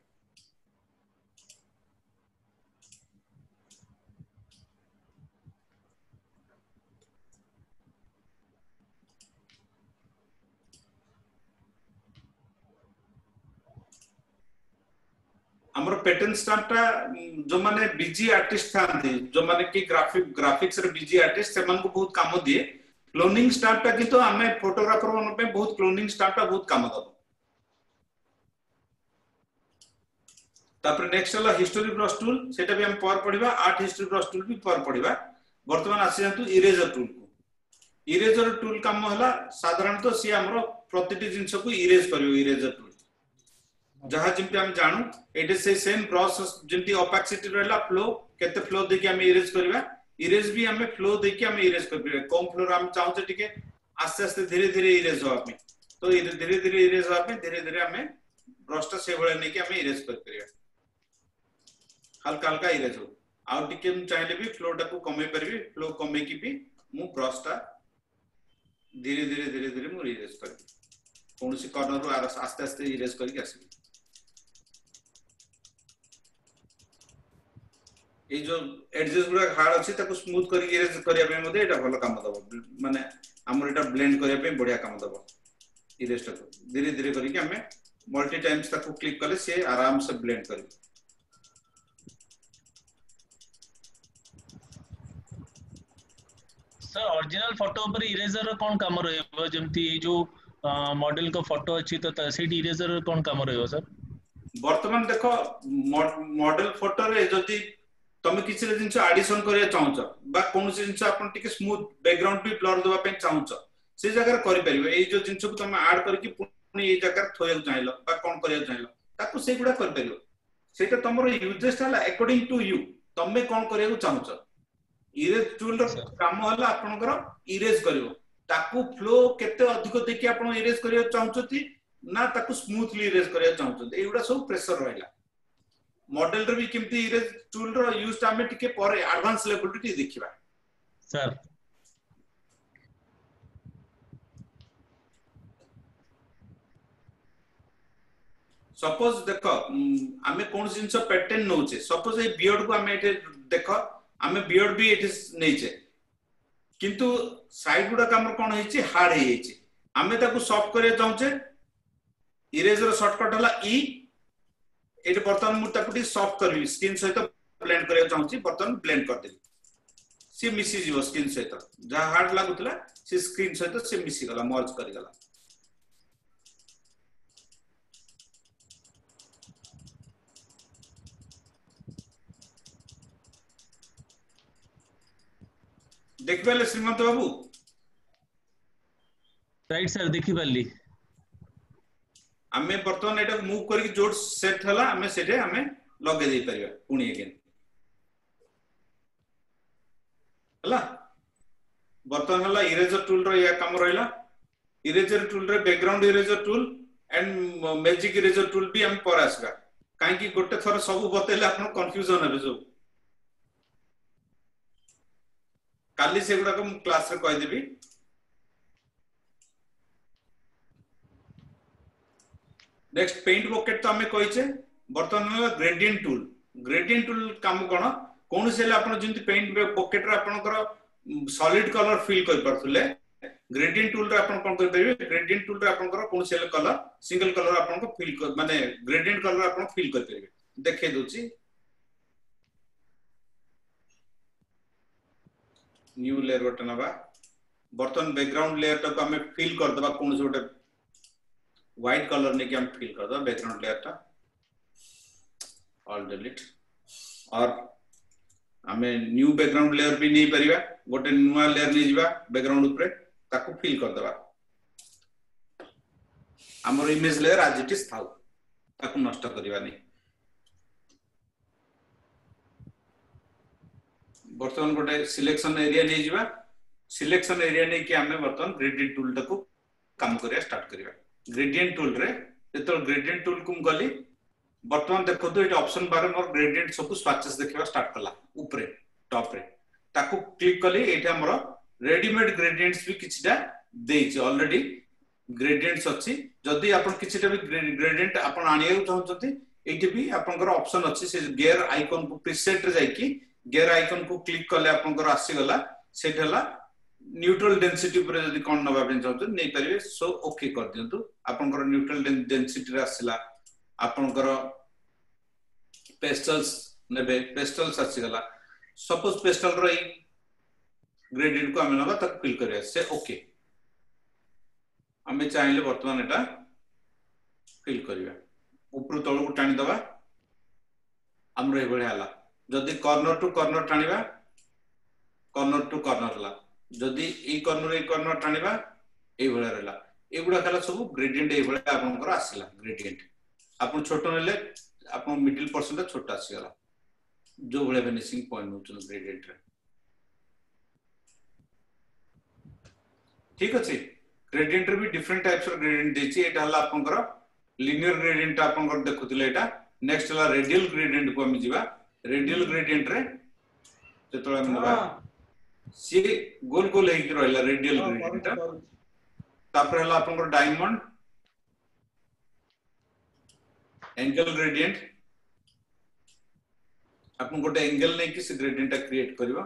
हमर पैटर्न स्टैंपटा जो माने बीजी आर्टिस्ट थांती जो माने कि ग्राफिक ग्राफिक्स रे बीजी आर्टिस्ट से मन को बहुत काम दिए क्लोनिंग स्टैंपटा कि तो हमें फोटोग्राफर मन पे बहुत क्लोनिंग स्टैंपटा बहुत काम दबो तापर नेक्स्ट वाला हिस्टोरी ब्रश टूल सेटा भी हम पर पढिबा आर्ट हिस्ट्री ब्रश टूल भी पर पढिबा वर्तमान आसी जंतु इरेजर टूल को इरेजर टूल काम होला साधारणतः सी हमरो प्रतिटी जिंस को इरेज करियो इरेजर टूल जहां जिंपे हम जानू एटे से सेम प्रोसेस जिंती ओपेसिटी रहला फ्लो केते फ्लो देखि हम इरेज करबा इरेज भी हमें फ्लो देखि हम इरेज करबे कम फ्लो हम चाहते टिके आस्ते आस्ते धीरे धीरे इरेज हो आपे तो धीरे धीरे इरेज हो आपे धीरे धीरे हमें ब्रशटा से बळे नै कि हम इरेज कर करिया हल्का हल्का इरेज हो आ टिके हम चाहिले भी फ्लोटा को कमे परबी फ्लो कमे कि भी मु ब्रशटा धीरे धीरे धीरे धीरे मु इरेज करबी कोनसी कॉर्नर रो आस्ते आस्ते इरेज करके आसी ए जो एडजस्ट गुडा हार्ड अछि ताको स्मूथ करी इरेज करिया पे मते एटा भलो काम दबो माने हमर एटा ब्लेंड करिया पे बढ़िया काम दबो इरेज को धीरे धीरे करी के हमें मल्टी टाइम्स ताको क्लिक करले से आराम से ब्लेंड करी सर ओरिजिनल फोटो पर इरेजर कोन काम रहबो जेमती जो मॉडल को फोटो अछि तो सेठी इरेजर कोन काम रहबो सर वर्तमान देखो मॉडल फोटो रे जदी तमे किछि जिंस एडिशन करिया चाहउछ बा कोनोसी जिंस आपन टिके स्मूथ बैकग्राउंड भी ब्लर देबा पे चाहउछ से जगह करि परिबे ए जो जिंस को तमे ऐड करके पुनी ए जगह थोयक चाहिलो बा कोन करिया चाहिलो ताको से गुडा कर परिबो सेटा तमरो यूजेस हला अकॉर्डिंग टू यू तमे कोन करिया चाहउछ इरेज टूल रो काम हला आपनकर इरेज करिवो ताको फ्लो केते अधिक देखि आपन इरेज करिया चाहउछती ना ताको स्मूथली इरेज करिया चाहउछती एगुडा सब प्रेशर रहला मॉडल रे भी केमती इरेज टूल रो यूज टाइम में टिके परे एडवांस लेवल टी देखिबा सर सपोज देखो आमे कोन जिंस पैटर्न नोचे सपोज ए बियर्ड को आमे एटे देखो आमे बियर्ड भी एटे नैचे किंतु साइड गुडा काम कोन हेची हार्ड हे हेची आमे ताको सॉफ्ट करे चाहूचे इरेजर शॉर्टकट हला ई एटे बर्तन मु ताको टी सॉफ्ट करबी स्किन सहित ब्लेंड करे चाहूची बर्तन ब्लेंड कर देबी सी मिसी जीव स्किन सहित जा हार्ड लागुतला सी स्किन सहित से मिसी गला मर्ज करि गला देख पाले श्रीमंत बाबू राइट सर देखि पाली आमे बर्तमान एटा मूव करके जोड़ सेट हला आमे सेटे आमे लगे दे परिबा पुणी अगेन हला बर्तमान हला इरेजर टूल रो या काम रहला इरेजर टूल रे background eraser tool and magic eraser tool भी हम पर आसबा काहे कि गोटे थर सब बतेले आपन कंफ्यूजन हेबे सब काली से गुडा को क्लास रे कहि देबी नेक्स्ट पेंट बकेट तो हमें कहिचे बर्तमान ग्रेडियंट टूल ग्रेडियंट टूल काम कोन कोन से आपण जिंति पेंट बकेट रे आपनकर सॉलिड कलर फिल कर परथुले ग्रेडियंट टूल रे आपण कोन कर परिबे ग्रेडियंट टूल रे आपनकर कोन से कलर सिंगल कलर आपण को फिल कर माने ग्रेडियंट कलर आपण फिल कर परिबे देखे दोची न्यू लेयर गोटे नबा बर्तन बैकग्राउंड लेयर तक हमें फिल कर दबा कोन से गोटे व्हाइट कलर ने हम फिल कर दो बैकग्राउंड लेयर ता ऑल डिलीट और हमें न्यू बैकग्राउंड लेयर भी नहीं परिबा गोटे नुवा लेयर नहीं जिबा बैकग्राउंड ऊपर ताको फिल कर दबा हमर इमेज लेयर आज इट इज थाउ ताको नष्ट करिबा नहीं बर्तमान गोटे सिलेक्शन एरिया नहीं जिबा सिलेक्शन एरिया नहीं कि हमें बर्तमान ग्रेडियंट टूल ताको काम करिया स्टार्ट करिबा ग्रेडियंट टूल रे जेतो ग्रेडियंट टूल कुम गली वर्तमान देखो तो ये ऑप्शन बार मोर ग्रेडियंट सब स्वाचेस देखिबा स्टार्ट कला ऊपर टॉप रे ताको क्लिक कली एटा हमर रेडीमेड ग्रेडियंट्स भी किछटा देछि ऑलरेडी ग्रेडियंट्स अछि जदी आपण किछटा भी ग्रेडियंट आपण आनिया चाहउछथि एठी भी आपनकर ऑप्शन अछि से गियर आइकन को प्रीसेट रे जाई कि गियर आइकन को क्लिक करले आपनकर आसी गला सेठला न्यूट्रल डेंसिटी पर जदी कोन नबा बेन चाहत नै परिबे सो ओके कर दियंतु आपनकर न्यूट्रल डेंसिटी रे आसीला आपनकर पेस्टल्स नेबे पेस्टल्स आसी गला सपोज पेस्टल रो ग्रेडियंट को हमें नबा तक फिल करिया से ओके हमें चाहिए वर्तमान एटा फिल करिया ऊपर तळ को टाणी दबा हमरे एबळे हला जदी कॉर्नर टू कॉर्नर टाणीबा कॉर्नर टू कॉर्नर हला जदी ई कॉर्नर ई कॉर्नर टाणीबा ए भळे रहला एगुडा कला सब ग्रेडियंट ए भळे आपनकर आसीला ग्रेडियंट आपन छोटो नेले आपन मिडिल परसेंट छोटा आसी गला जो भळे फिनिशिंग पॉइंट होचन ग्रेडियंट रे ठीक अछि ग्रेडियंट रे भी डिफरेंट टाइप्स ऑफ ग्रेडियंट देछि एटा हला आपनकर लिनियर ग्रेडियंट आपनकर देखुतिले एटा नेक्स्ट हला रेडियल ग्रेडियंट को हम जिबा रेडियल ग्रेडियंट रे जेतोला नबा सी गोल गोल हेकि रहला रेडियल ग्रेडियंट तापर हला आपनकर डायमंड एंगल ग्रेडियंट आपन गोटे एंगल नै कि से ग्रेडियंट क्रिएट करबा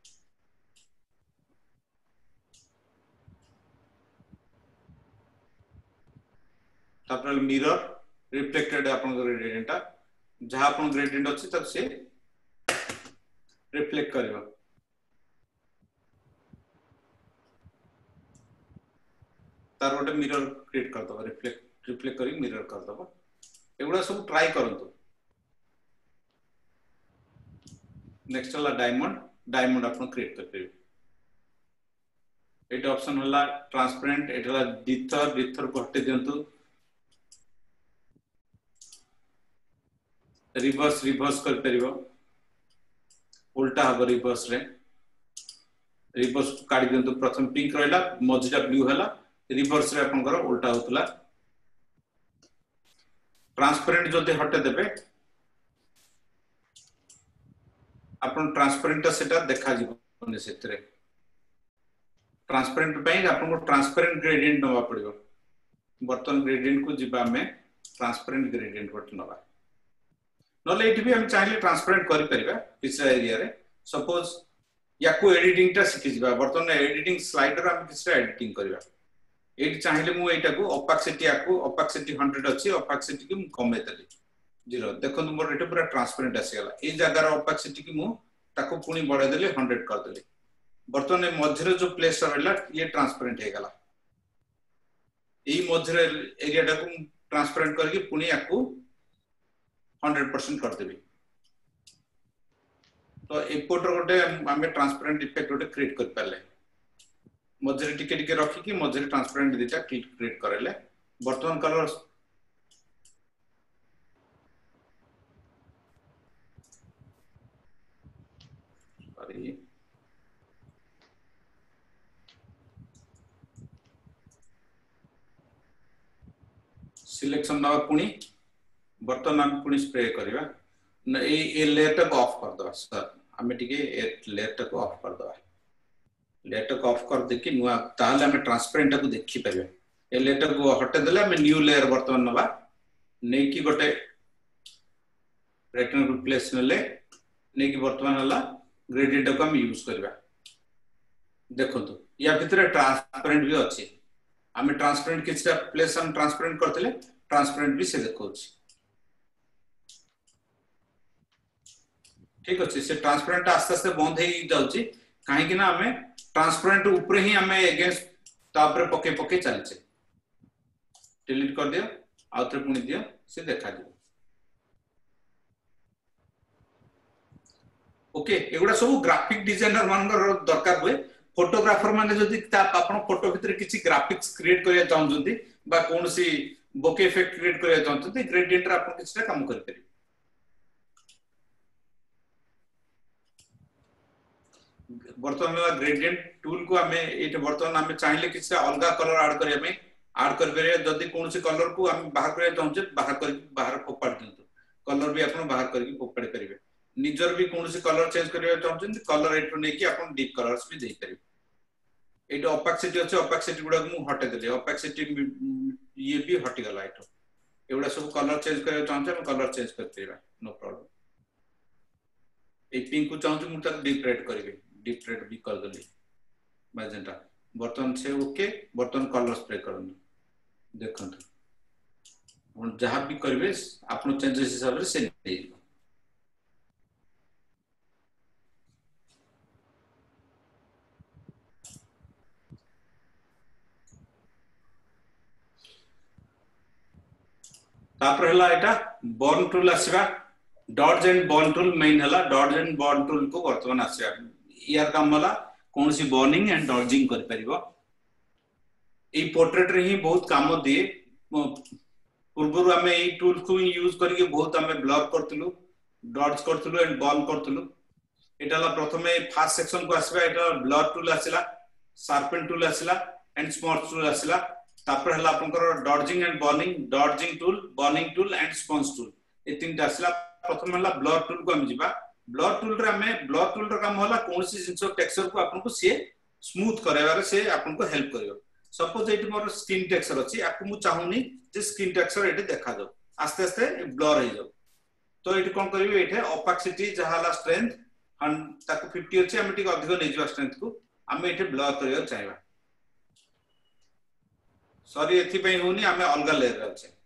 तापर मिरर रिफ्लेक्टेड आपन ग्रेडियंट जहां आपन ग्रेडियंट अछि तब से रिफ्लेक्ट करबा तार गोटे मिरर क्रिएट कर दबा रिफ्लेक्ट रिफ्लेक्ट करी मिरर कर दबा एगुडा सब ट्राई करंतु नेक्स्ट हला डायमंड डायमंड आपन क्रिएट कर परिबे एटा ऑप्शन हला ट्रांसपेरेंट एटा डिथर डिथर को हटे दियंतु रिवर्स रिवर्स कर परिबो उल्टा हबो रिवर्स रे रिवर्स काढी दियंतु प्रथम पिंक रहला मझिटा ब्लू हला रिवर्स रे आपन कर उल्टा होतला ट्रांसपेरेंट जदि हटे देबे आपन ट्रांसपेरेंट सेटा देखा जिवने सेतरे ट्रांसपेरेंट पई आपन को ट्रांसपेरेंट ग्रेडियंट नवा पड़िबो बर्तन ग्रेडियंट को जिबा में ट्रांसपेरेंट ग्रेडियंट बट नवा नले एठी भी हम चाहिले ट्रांसपेरेंट करि परिबा पिछला एरिया रे सपोज याको एडिटिंग ता सिखि जिबा बर्तन एडिटिंग स्लाइडर हम किछरा एडिटिंग करबा एठी चाहिले मु एटा को ओपासिटी याको ओपासिटी हंड्रेड अछि ओपासिटी की कमे तली जीरो देखो मोर एटा पूरा ट्रांसपेरेंट आसी गला ए जगह रो ओपासिटी की मु ताको पुनी बढ़ा देले हंड्रेड कर देले बर्तन मझरे जो प्लेस रहला ये ट्रांसपेरेंट हे गला एई मझरे एरिया टा को ट्रांसपेरेंट करके पुनी याको हंड्रेड परसेंट कर देबी तो एपोर्टर गोटे आमे ट्रांसपेरेंट इफेक्ट गोटे क्रिएट कर पाले मझरे टिके टिके रखी कि मझरे ट्रांसपेरेंट दिटा क्रिएट करले वर्तमान कलर सॉरी सिलेक्शन ना पुनी वर्तमान हम पुनी स्प्रे करबा न ए ए लेयर तक ऑफ कर दो सर हमें टिके ए लेयर तक ऑफ कर दो लेयर तक ऑफ कर दे कि नुआ ताले हमें ट्रांसपेरेंट को देखि परबे ए लेयर को हटे देले हमें न्यू लेयर वर्तमान नबा नै कि गोटे रेक्टेंगुलर प्लेस नले नै कि वर्तमान हला ग्रेडियंट को हम यूज करबा देखंतु या भितर ट्रांसपेरेंट भी अछि हमें ट्रांसपेरेंट किछटा प्लेस हम ट्रांसपेरेंट करथिले ट्रांसपेरेंट भी से देखौछि ठीक अछि से ट्रांसपेरेंट आस्ते आस्ते बंद हे जाउछि काहे कि ना हमें ट्रांसपेरेंट ऊपर ही हमें अगेंस्ट तापर पके पके चलछे डिलीट कर दियो आउटर पुनी दियो से देखा दियो ओके एगुडा सब ग्राफिक डिजाइनर मानकर दरकार होय फोटोग्राफर माने जदि आपण फोटो भितर किछि ग्राफिक्स क्रिएट करिया चाहउछन्ती बा कोनसी बोके इफेक्ट क्रिएट करिया चाहउछन्ती ग्रेडियंट रा आपण किछटा काम करि करि वर्तमान ग्रेडियंट टूल को हमें एटे वर्तमान हमें चाहिए किछटा अलगा कलर ऐड करिया में ऐड कर बेरे जदि कोनसी कलर को हम बाहर करिया चाहउछे बाहर कर बाहर फोपाड़ दियंतु कलर भी आपण बाहर करके फोपाड़ करिवे निजर भी कोनसी कलर चेंज करिया चाहउछन कलर एटो नै कि आपण डीप कलर्स भी देई करिवे एटो ओपेसिटी अछि ओपेसिटी गुडा मु हटे देले ओपेसिटी ये भी हटि गला एटो एवडा सब कलर चेंज करिया चाहउछे हम कलर चेंज कर देबा नो प्रॉब्लम ए पिंक को चाहउछे मु तक डीप रेड करिवे डीप रेड भी कर देली मैजेंटा बर्तन से ओके बर्तन कलर स्प्रे करन देखंतु और जहां भी करबे आपण चेंजेस हिसाब से से देई तापर हला एटा बॉर्न टूल आसीबा dodge and burn tool main हला डॉट्स एंड बॉर्न टूल को वर्तमान आसीबा यार काम हला कोनसी बॉर्निंग एंड डॉजिंग कर परिबो ए पोर्ट्रेट रे ही बहुत काम दिए पूर्वरु हमें ए टूल को यूज करके बहुत हमें ब्लर करतलु डॉट्स करतलु एंड बॉर्न करतलु एटाला प्रथमे फर्स्ट सेक्शन को आसीबा एटा ब्लर टूल आसीला शार्पेन टूल आसीला एंड स्मॉथ टूल आसीला तापर हला आपनकर dodging and burning dodging tool burning tool and sponge tool ए तीनटा आसीला प्रथम हला ब्लर टूल को हम जिबा ब्लर टूल रे हमें ब्लर टूल रो काम होला कोनसी जिंसो टेक्सचर को आपन को से स्मूथ करेबारे से आपन को हेल्प करियो सपोज एटी मोर स्किन टेक्सचर अछि आपको मु चाहूनी जे स्किन टेक्सचर एटी देखा दो आस्ते आस्ते ब्लर हो जाओ तो एटी कोन करिवे एठे ओपेसिटी जहाला स्ट्रेंथ हम ताको फिफ्टी अछि हम टिक अधिक नै जिवा स्ट्रेंथ को हम एठे ब्लर करियो चाहबा सॉरी एथि पई होनी हमें अलगा लेयर रे अछि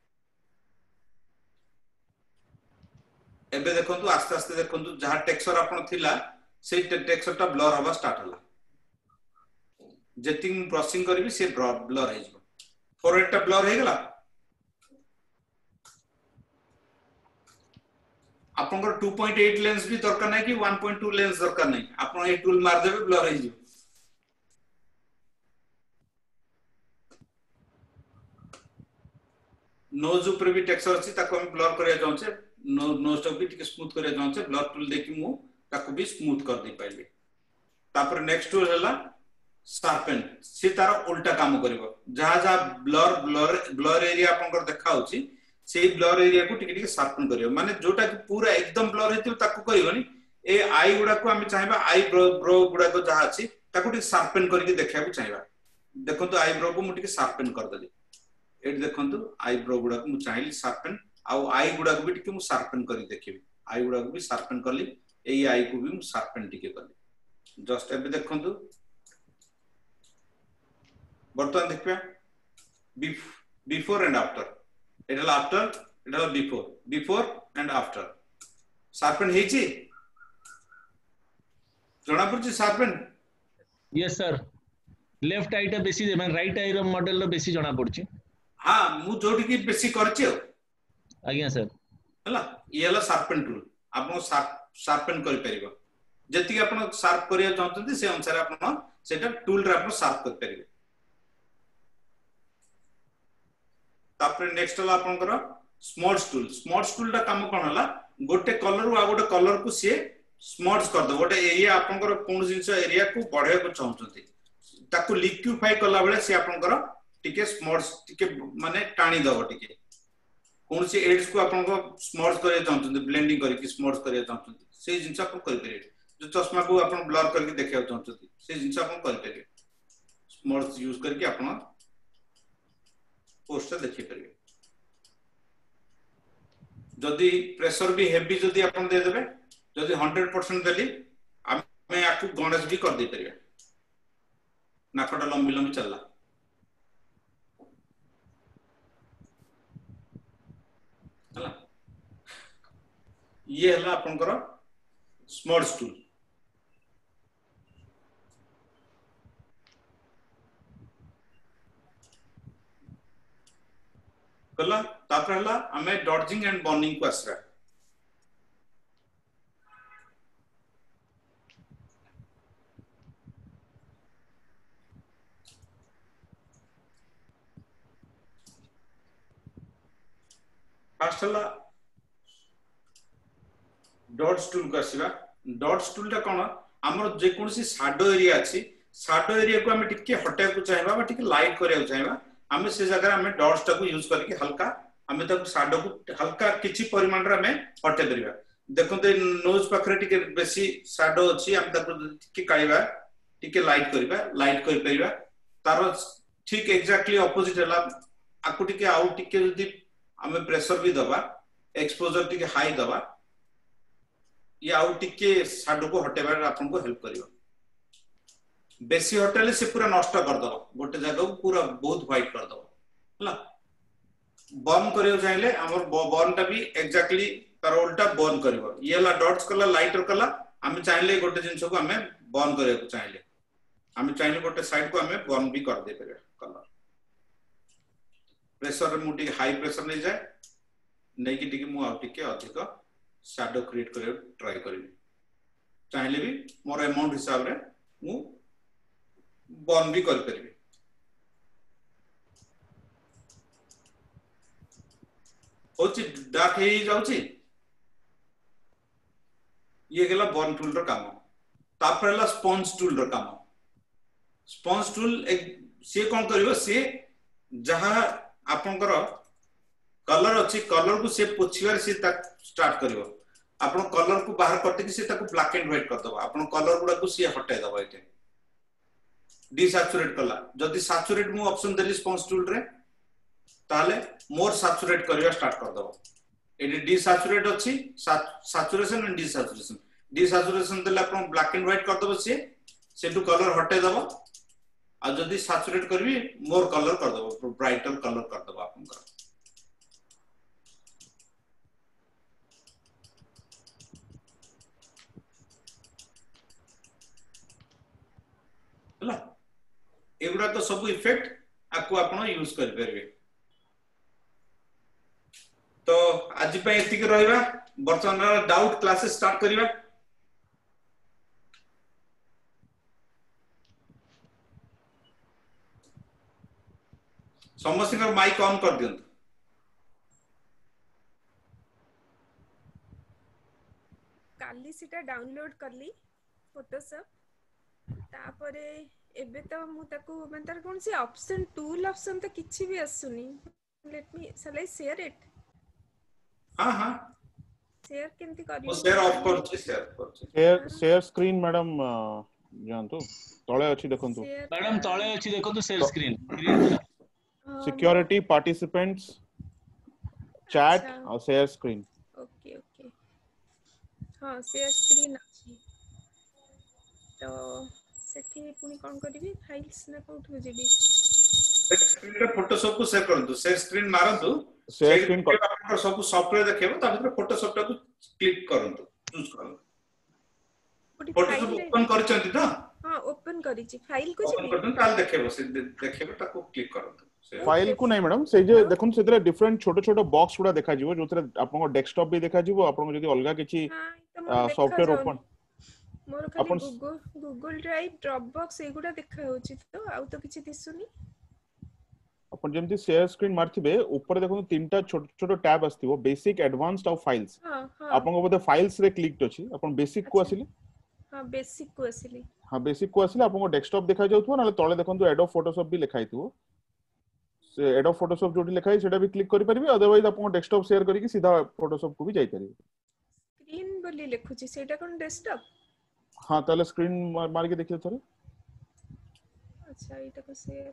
एबे देखंतु आस्ते आस्ते देखंतु जहा टेक्सचर आपन थिला से टेक्सचर टा ब्लर होबा स्टार्ट होला जेतिंग प्रोसेसिंग करबी से ब्लर हे जबो फॉरवर्ड टा ब्लर हे गेला आपन टू पॉइंट एट लेंस भी दरकार नै कि वन पॉइंट टू लेंस दरकार नै आपन ए टूल मार देबे ब्लर हे जबो नोज ऊपर भी टेक्सचर अछि ताको हम ब्लर करिया चाहछे नो नोज टा भी टिके स्मूथ करिया चाहछे ब्लर टूल देखि मु ताको भी स्मूथ कर दे पाइबे तापर नेक्स्ट टूल हला शार्पेन से तार उल्टा काम करिवो जहा जहा ब्लर ब्लर ब्लर एरिया आपनकर देखा होची से ब्लर एरिया को टिके टिके शार्पन करियो माने जोटा कि पूरा एकदम ब्लर हेतियो ताको करिवोनी ए आई गुडा को हम चाहबा आई ब्रो ब्रो गुडा को जहा अछि ताको टिके शार्पन करके देखिया को चाहबा देखंतु आई ब्रो को मु टिके शार्पन कर देली एट देखंतु आई ब्रो गुडा को मु चाहली शार्पन आ आई गुडा को भी टिके मु शार्पन करी देखिबी आई गुडा को भी शार्पन करली ए आई को भी मु शार्पन टिके करली जस्ट एबे देखंतु बर्तन देखिबा बिफोर एंड आफ्टर एटा आफ्टर एटा before before and after sharpen हेची जणा पड़छ sharpen yes sir left eye टा बेसी माने राइट आई रो मॉडल रो बेसी जणा पड़छ हां मु जोडी की बेसी करछ आज्ञा सर हला ये हला शार्पन टूल आपन शार्पन कर परिबो जति आपण शार्प करिया चाहतंती से अनुसार आपण सेटा टूल रे आपण शार्प कर परिबे तापर नेक्स्ट हला आपनकर स्मर्ज टूल स्मर्ज टूल दा काम कोन हला गोटे कलर आ गोटे कलर को से स्मर्ज कर दो गोटे एरिया आपनकर कोन जिंस एरिया को बढ़े को चाहतंती ताको लिक्विफाई कला बेले से आपनकर टिके स्मर्ज टिके माने टाणी दबो टिके कोन से एड्स को आपनको स्मर्ज करिया चाहतंती ब्लेंडिंग करके स्मर्ज करिया चाहतंती से जिंस आपण कर परिबे जो चश्मा को आपण ब्लर करके देखिया चाहतंती से जिंस आपण कर परिबे स्मर्ज यूज करके आपण पोस्टर देखि परिबे जदी प्रेशर भी हेवी जदी आपण दे देबे जदी हंड्रेड परसेंट देली हमें आकु गणेश भी कर दे परिबे नाकटा लंबी लंबी चलला हला ये हला आपनकर स्मर्ज टूल कला तापर हला हमें डॉडजिंग एंड बर्निंग को आसरा फर्स्ट हला डॉट्स टूल को आसीबा डॉट्स टूल ता कोन हमर जे कोनसी शैडो एरिया अछि शैडो एरिया को हमें टिके हटाय को चाहेबा बा टिके लाइट करिया को चाहेबा हमें से जगह हमें डॉट्स टाको यूज करके हल्का हमें तक शैडो को हल्का किछि परिमाण रे हमें हटे परिबा देखो तो नोज पखरे टिके बेसी शैडो अछि हम तक टिके काइबा टिके लाइट करबा लाइट कर परिबा तार ठीक एग्जैक्टली ऑपोजिट हला आकु टिके आउ टिके जदी हमें प्रेशर भी दबा एक्सपोजर टिके हाई दबा या आउ टिके शैडो को हटेबा आपन को हेल्प करियो बेसी हटेले से पूरा नष्ट कर दो गोटे जगह को पूरा बहुत व्हाइट कर दो हला बर्न करियो चाहिले हमर बर्न ता भी एग्जैक्टली तार उल्टा बर्न करिवो ये ला डॉट्स कला लाइटर कला हम चाहिले गोटे जिंस को हमें बर्न करियो को चाहिले हम चाहिले गोटे साइड को हमें बर्न भी कर दे परिया कलर प्रेशर मुटी हाई प्रेशर नहीं जाए नहीं कि टिके मु आ टिके अधिक शैडो क्रिएट करे ट्राई करिवि चाहिले भी मोर अमाउंट हिसाब रे मु बर्न भी कर परिबे होची डार्क हे जाउची ये गेला बर्न टूल रो काम तापर हला स्पंज टूल रो काम स्पंज टूल एक से कोन करिवो से जहां आपनकर कलर अछि कलर को से पोछिवार से ता स्टार्ट करिवो आपन कलर को बाहर करते कि से ताको ब्लैक एंड व्हाइट कर दबा आपन कलर गुडा को से हटाय दबा एते डिसैचुरेट कला जदी सैचुरेट मु ऑप्शन देली स्पंज टूल रे ताले मोर सैचुरेट करिया स्टार्ट कर दबो एडी डिसैचुरेट अछि सैचुरेशन एंड डिसैचुरेशन डिसैचुरेशन देला अपन ब्लैक एंड व्हाइट कर दबो से सेटू कलर हटे दबो आ जदी सैचुरेट करबी मोर कलर कर दबो ब्राइटर कलर कर दबो आपन कर हला एगुडा तो सब इफेक्ट आपको आपण यूज कर परबे तो आज पे एतिक रहइबा वर्तमान डाउट क्लासेस स्टार्ट करिबा समस्त का माइक ऑन कर दियंत काली सीटा डाउनलोड करली फोटोशॉप तापरे एबे तो मु ताको मन तार कोन से ऑप्शन टूल ऑप्शन तो किछि भी आसुनी let me shall I share it हां हां शेयर केमति करी वो शेयर ऑफ कर छी शेयर कर छी शेयर शेयर स्क्रीन मैडम जानतो तळे अछि देखंतु मैडम तळे अछि देखंतु share screen security participants chat और शेयर स्क्रीन ओके ओके हां शेयर स्क्रीन अछि तो सेठी पुनी कोन करबी फाइल्स ना कोठु जेबी स्क्रीन रे फोटोशॉप को शेयर करंतु शेयर स्क्रीन मारंतु शेयर स्क्रीन पर आपन सब सॉफ्टवेयर देखेबो ता भीतर फोटोशॉप टा को क्लिक करंतु चूज करंतु फोटोशॉप ओपन करचंती तो हां ओपन करी छी फाइल को जेबी ओपन करंतु ताल देखेबो से देखेबो ता को क्लिक करंतु फाइल को नहीं मैडम से जे देखन सेतरे डिफरेंट छोटो छोटो बॉक्स गुडा देखा जिवो जोतरे आपन डेस्कटॉप भी देखा जिवो आपन जदी अलगा किछि तो मोर देखा सॉफ्टवेयर जाउनी ओपन मोर खाली अपन गूगल गूगल ड्राइव ड्रॉपबॉक्स एगुडा देखा होची तो आउ तो किछि दिसुनी अपन जेमती शेयर स्क्रीन मारथिबे ऊपर देखो तीनटा छोट छोट टैब आस्थिबो बेसिक एडवांस्ड और फाइल्स हां हां आपन को बोले फाइल्स रे क्लिक अछि अपन बेसिक को अच्छा आसिले हां बेसिक को आसिली हां बेसिक को आसिले आपन को डेस्कटॉप देखा जाउथबो नाले तळे देखंतु एडोब फोटोशॉप भी लिखा हितबो से एडोब फोटोशॉप जोटी लिखा है सेटा भी क्लिक करि परिबे अदरवाइज आपन को डेस्कटॉप शेयर करिकि सीधा फोटोशॉप को भी जाई परिबे स्क्रीन बोली लिखुची सेटा कोन डेस्कटॉप हां ताले स्क्रीन मार के देखिए थोड़े अच्छा एटा को शेयर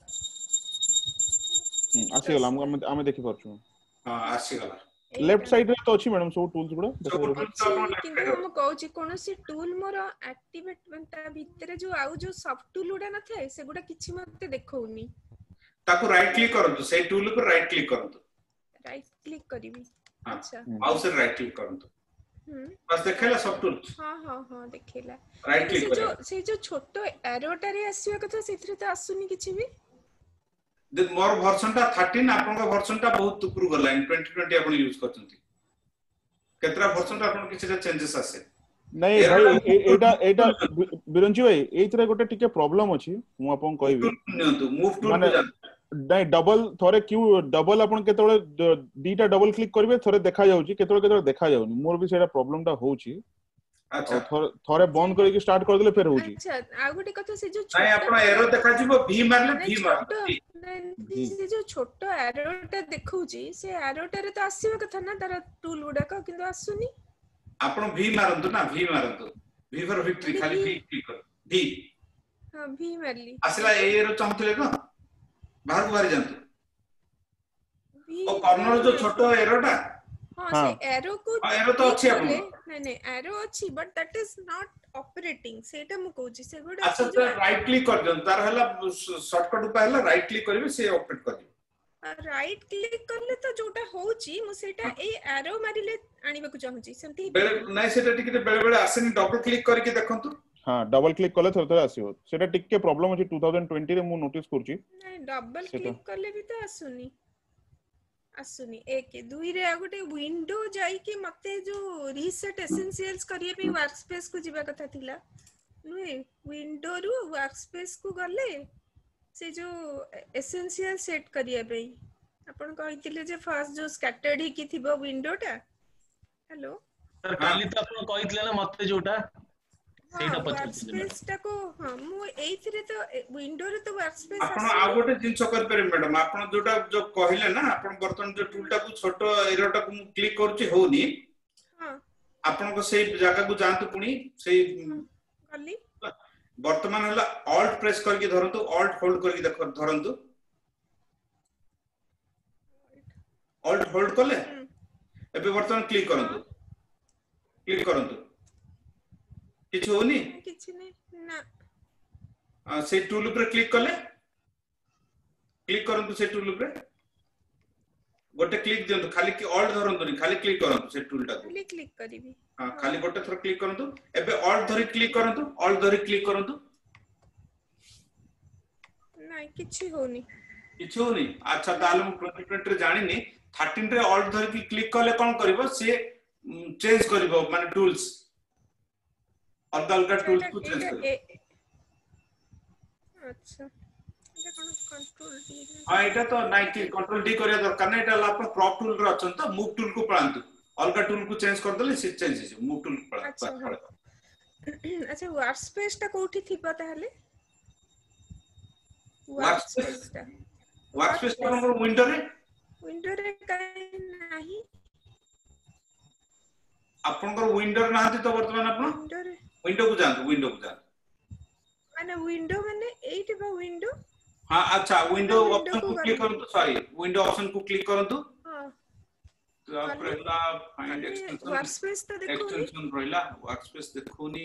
हम आसी गला हम हम देखि परछु हां आसी गला लेफ्ट साइड रे तो अछि मैडम सब टूल्स गुडा देखा सब जाउ टूल्स आपण किंतु हम कहूची कोनोसी टूल मोर एक्टिवेट ता भितरे जो आउ जो सब टूल उडा न थे सेगुडा किछि मते देखौनी ताको राइट क्लिक करंतु से टूल पर राइट क्लिक करंतु राइट क्लिक करिवि अच्छा माउस से राइट क्लिक करंतु हम्म बस देखेला सब टूल्स हां हां हां देखेला राइट क्लिक से करे जो से जो छोटो एरोटा रे आसीवा कथा सेथरे तो आसुनी किछि भी दे मोर वर्जन टा थर्टीन आपन का वर्जन टा बहुत ऊपर गला इन ट्वेंटी ट्वेंटी आपन यूज करचंती केतरा वर्जन आपन किछि चेंजेस आसे नहीं भाई एटा एटा बिरंजी भाई एथरे गोटे टिके प्रॉब्लम अछि मु आपन कहबी नियंतु मूव टूल को जान नहीं डबल थोरे क्यू डबल अपन केतोले दीटा डबल क्लिक करबे थोरे देखा जाउची केतोले केतोले देखा जाउनी मोर भी सेटा प्रॉब्लम टा होउची अच्छा थोरे बंद करे कि स्टार्ट कर देले फिर होउची अच्छा आ गुटे कथा से जो नहीं अपन एरो देखा जीवो भी मारले भी मार नहीं से जो छोटो एरोटा देखौची से एरोटा रे तो आसीबा कथा ना तार टूल गुडा का किंतु आसुनी आपण भी मारंतु ना भी मारंतु भी फॉर विक्ट्री खाली भी क्लिक कर भी हां भी मारली असला एरो चाहतले ना बाहर को बाहर जानतु ओ कॉर्नर जो छोटो एरोटा हां से एरो को हां एरो तो अछि अपन नहीं नहीं एरो अछि but that is not operating सेटा मु कहूची से गुडा अच्छा तो राइट क्लिक कर दन तार हला शॉर्टकट उपाय हला राइट क्लिक करबे से ऑपरेट कर राइट क्लिक करले तो जोटा होची मु सेटा ए एरो मारिले आनिबा को चाहूची सेंती बेले नहीं सेटा टिके बेले बेले आसेनी डबल क्लिक करके देखंतु हां डबल क्लिक करले थोड़े थोड़े आसीबो सेटा टिके प्रॉब्लम अछि टू थाउजेंड ट्वेंटी रे मु नोटिस करची नहीं डबल क्लिक करले भी तो आसुनी आसुनी एक दुई रे आगोटे विंडो जाई कि मते जो रीसेट एसेंशियल्स करिए पे वर्कस्पेस को जिबा कथा थिला नुए विंडो रु वर्कस्पेस को गले से जो एसेंशियल सेट करिए पे अपन कहितिले जे फर्स्ट जो स्कैटर्ड ही की थिबो विंडो टा हेलो सर काली तो अपन कहितिले ना मते जोटा सेटा पछिले वर्कस्पेस टा को हां मु एइथरे तो विंडो रे तो वर्कस्पेस आपण आ गोटे जिंस कर पारे मैडम आपण जोटा जो कहिले ना आपण बर्तन जो टूल टा को छोटो एरोटा को क्लिक करछि होनी हां आपण को सेही जगह को जानतु पुनी सेही कली वर्तमान हला ऑल्ट प्रेस करके धरंतु ऑल्ट होल्ड करके देखो धरंतु ऑल्ट होल्ड करले एबे वर्तमान क्लिक करंतु क्लिक करंतु किछ होनी किछ नहीं ना से टूल ऊपर क्लिक करले क्लिक करंतु से टूल ऊपर गोटे क्लिक दियंतु खाली कि ऑल्ट धरंतु नहीं खाली क्लिक करंतु से टूल टा को खाली क्लिक करिवि हां खाली गोटे थोर क्लिक करंतु एबे ऑल्ट धरि क्लिक करंतु ऑल्ट धरि क्लिक करंतु नहीं किछ होनी किछ होनी अच्छा ताले मु ट्वेंटी ट्वेंटी रे जानिनी थर्टीन रे ऑल्ट धरि की क्लिक करले कोन करबो से चेंज करबो माने टूल्स अलग अलग टूल्स को चेंज करबो अच्छा एटा कोन कंट्रोल डी हां एटा तो नाइ कि कंट्रोल डी करिया दरकार नै एटा अपन क्रॉप टूल रे अछन तो मूव टूल को पळांतु अलग टूल को चेंज कर देले से चेंज हो मूव टूल पळा अच्छा वर्कस्पेस टा कोठी थिबा ताहले वर्कस्पेस टा वर्कस्पेस टा हमर विंडो रे विंडो रे काई नाही आपनकर विंडो रे नाहंती तो वर्तमान आपन विंडो रे विंडो को जानतु विंडो को जानतु माने विंडो माने एट बा विंडो हां अच्छा विंडो ऑप्शन को क्लिक करंतु सॉरी विंडो ऑप्शन को क्लिक करंतु हां तो रहला फाइंड एक्सटेंशन वर्कस्पेस तो देखो एक्सटेंशन रहला वर्कस्पेस देखोनी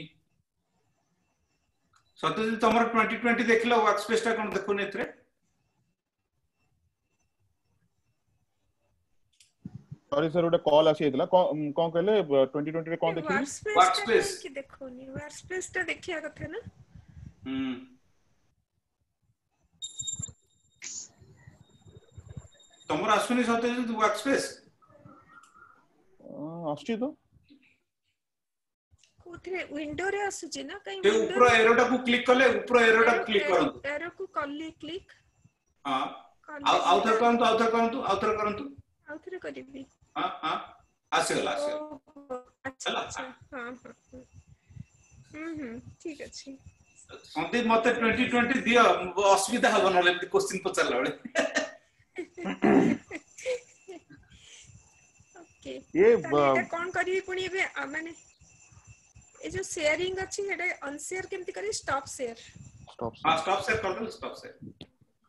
सत्यजित तमर ट्वेंटी ट्वेंटी देखलो वर्कस्पेस टा कोन देखोनी एथरे सॉरी सर ओटा कॉल आसी हेतला कोन कोन कहले ट्वेंटी ट्वेंटी रे कोन देखि वर्कस्पेस की देखोनी वर्कस्पेस टा देखिया कथा ना हम्म तमर आसुनी सत्यजित वर्कस्पेस आछी तो कोथरे विंडो रे आसुची ना कहीं ते ऊपर एरोटा को क्लिक कले ऊपर एरोटा क्लिक करंतु एरो को कल्ली क्लिक हां आउथर करंतु आउथर करंतु आउथर करंतु आउथर करबी हां हां आसे गला आसे अच्छा अच्छा हां हां हम्म हम्म ठीक अछि संदीप मते ट्वेंटी ट्वेंटी दियो असुविधा हबो नले क्वेश्चन पचारला बळे ओके ये एटा कोन करी पुनी बे माने ए जो शेयरिंग अछि हेडे अनशेयर केमति करी स्टॉप शेयर स्टॉप हां स्टॉप शेयर कर दो स्टॉप शेयर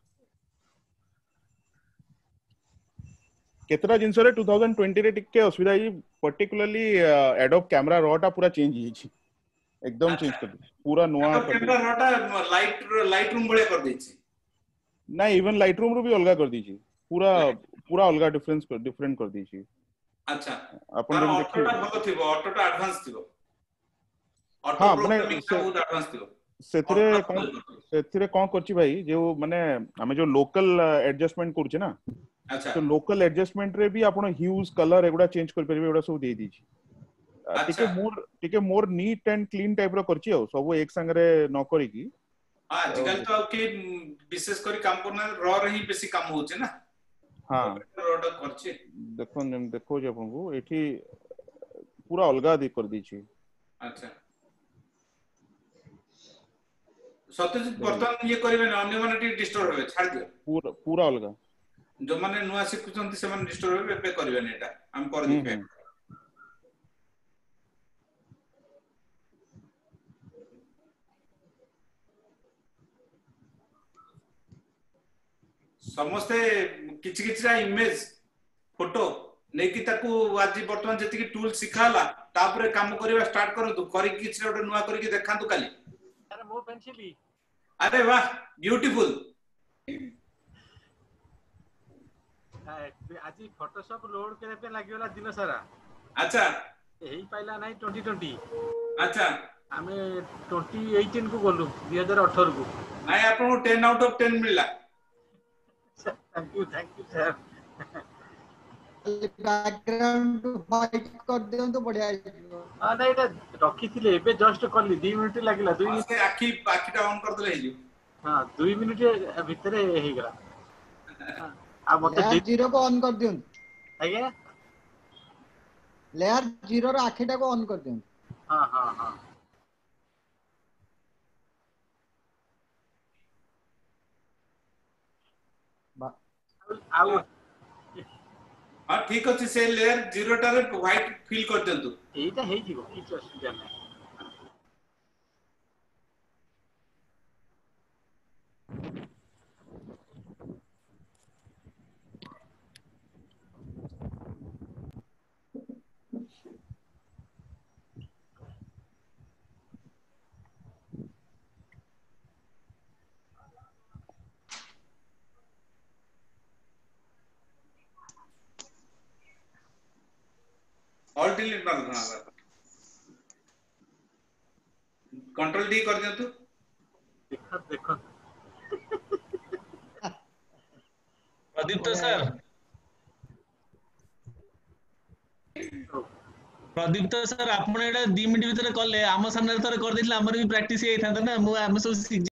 केतरा जिंस रे ट्वेंटी ट्वेंटी रे टिके असुविधा ही पर्टिकुलरली एडोब कैमरा रॉटा पूरा चेंज ही छी एकदम चेंज कर दी पूरा नया कर दी कैमरा रॉटा लाइट लाइट रूम बळे कर दी छी ना इवन लाइट रूम रो भी अलगा कर दी छी पूरा पूरा अलगा डिफरेंस कर डिफरेंट कर दी छी अच्छा अपन तार जब ऑटोटा देखिए भलो थिबो ऑटोटा एडवांस थिबो ऑटो हां माने प्रोग्रामिंग ता बहुत एडवांस थिबो सेथरे कोन सेथरे कोन करछि भाई जो माने हमें जो लोकल एडजस्टमेंट करछि ना अच्छा तो लोकल एडजस्टमेंट रे भी आपण ह्यूज कलर एगुडा चेंज कर परबे एगुडा सब दे दी छी टिके मोर टिके मोर नीट एंड क्लीन टाइप रो करछि हो सब एक संग रे न करी की आज कल तो के विशेष करी काम करना र रही बेसी काम होचे ना हां रोड करछि देखो देखो जे आपन को एठी पूरा अलगा दे कर दी छी अच्छा सत्यजित वर्तमान ये करिवे ना अन्य माने डिस्टर्ब होवे छाड़ दियो पूरा पूरा अलगा जो माने नुआ सिखुचंती से माने डिस्टर्ब होवे पे करिवे ने एटा हम कर दिबे समस्ते किछि किछि इमेज फोटो नेकी ताकू आज वर्तमान जति की टूल सिखाला तापरे काम करिवा स्टार्ट करंतु करी किछि गोटे नुआ करी के देखांतु काली अरे मो पेंसिली अरे वाह ब्यूटीफुल आज फोटोशॉप लोड करे पे लागियोला दिन सारा अच्छा एही पाइला नाही ट्वेंटी ट्वेंटी अच्छा हमें ट्वेंटी एटीन को बोलू दो हज़ार अठारह को नाही आपन टेन आउट ऑफ टेन मिलला thank you thank you sir background white कर देन तो बढ़िया हां नहीं एटा रखी थिले एबे जस्ट करली दो मिनिट लागिला दो मिनिट से आखी आखीटा ऑन कर देले हिजु हां दो मिनिट भीतर हे गला हां आ मते जीरो को ऑन कर दियन आज्ञा लेयर जीरो रो आखीटा को ऑन कर दियन हां हां हां आउ हां ठीक अछि से लेयर जीरो टा रे व्हाइट फिल कर देंतु एटा हे जीवो किछ असुविधा नै ऑल डिलीट मार देना कंट्रोल डी कर देंतु देखो देखो प्रदीप्त सर प्रदीप्त सर आपण एटा दो मिनिट भीतर कले आम सामने थरे कर देथिला हमर भी प्रैक्टिस हे थांता ना मु हम सब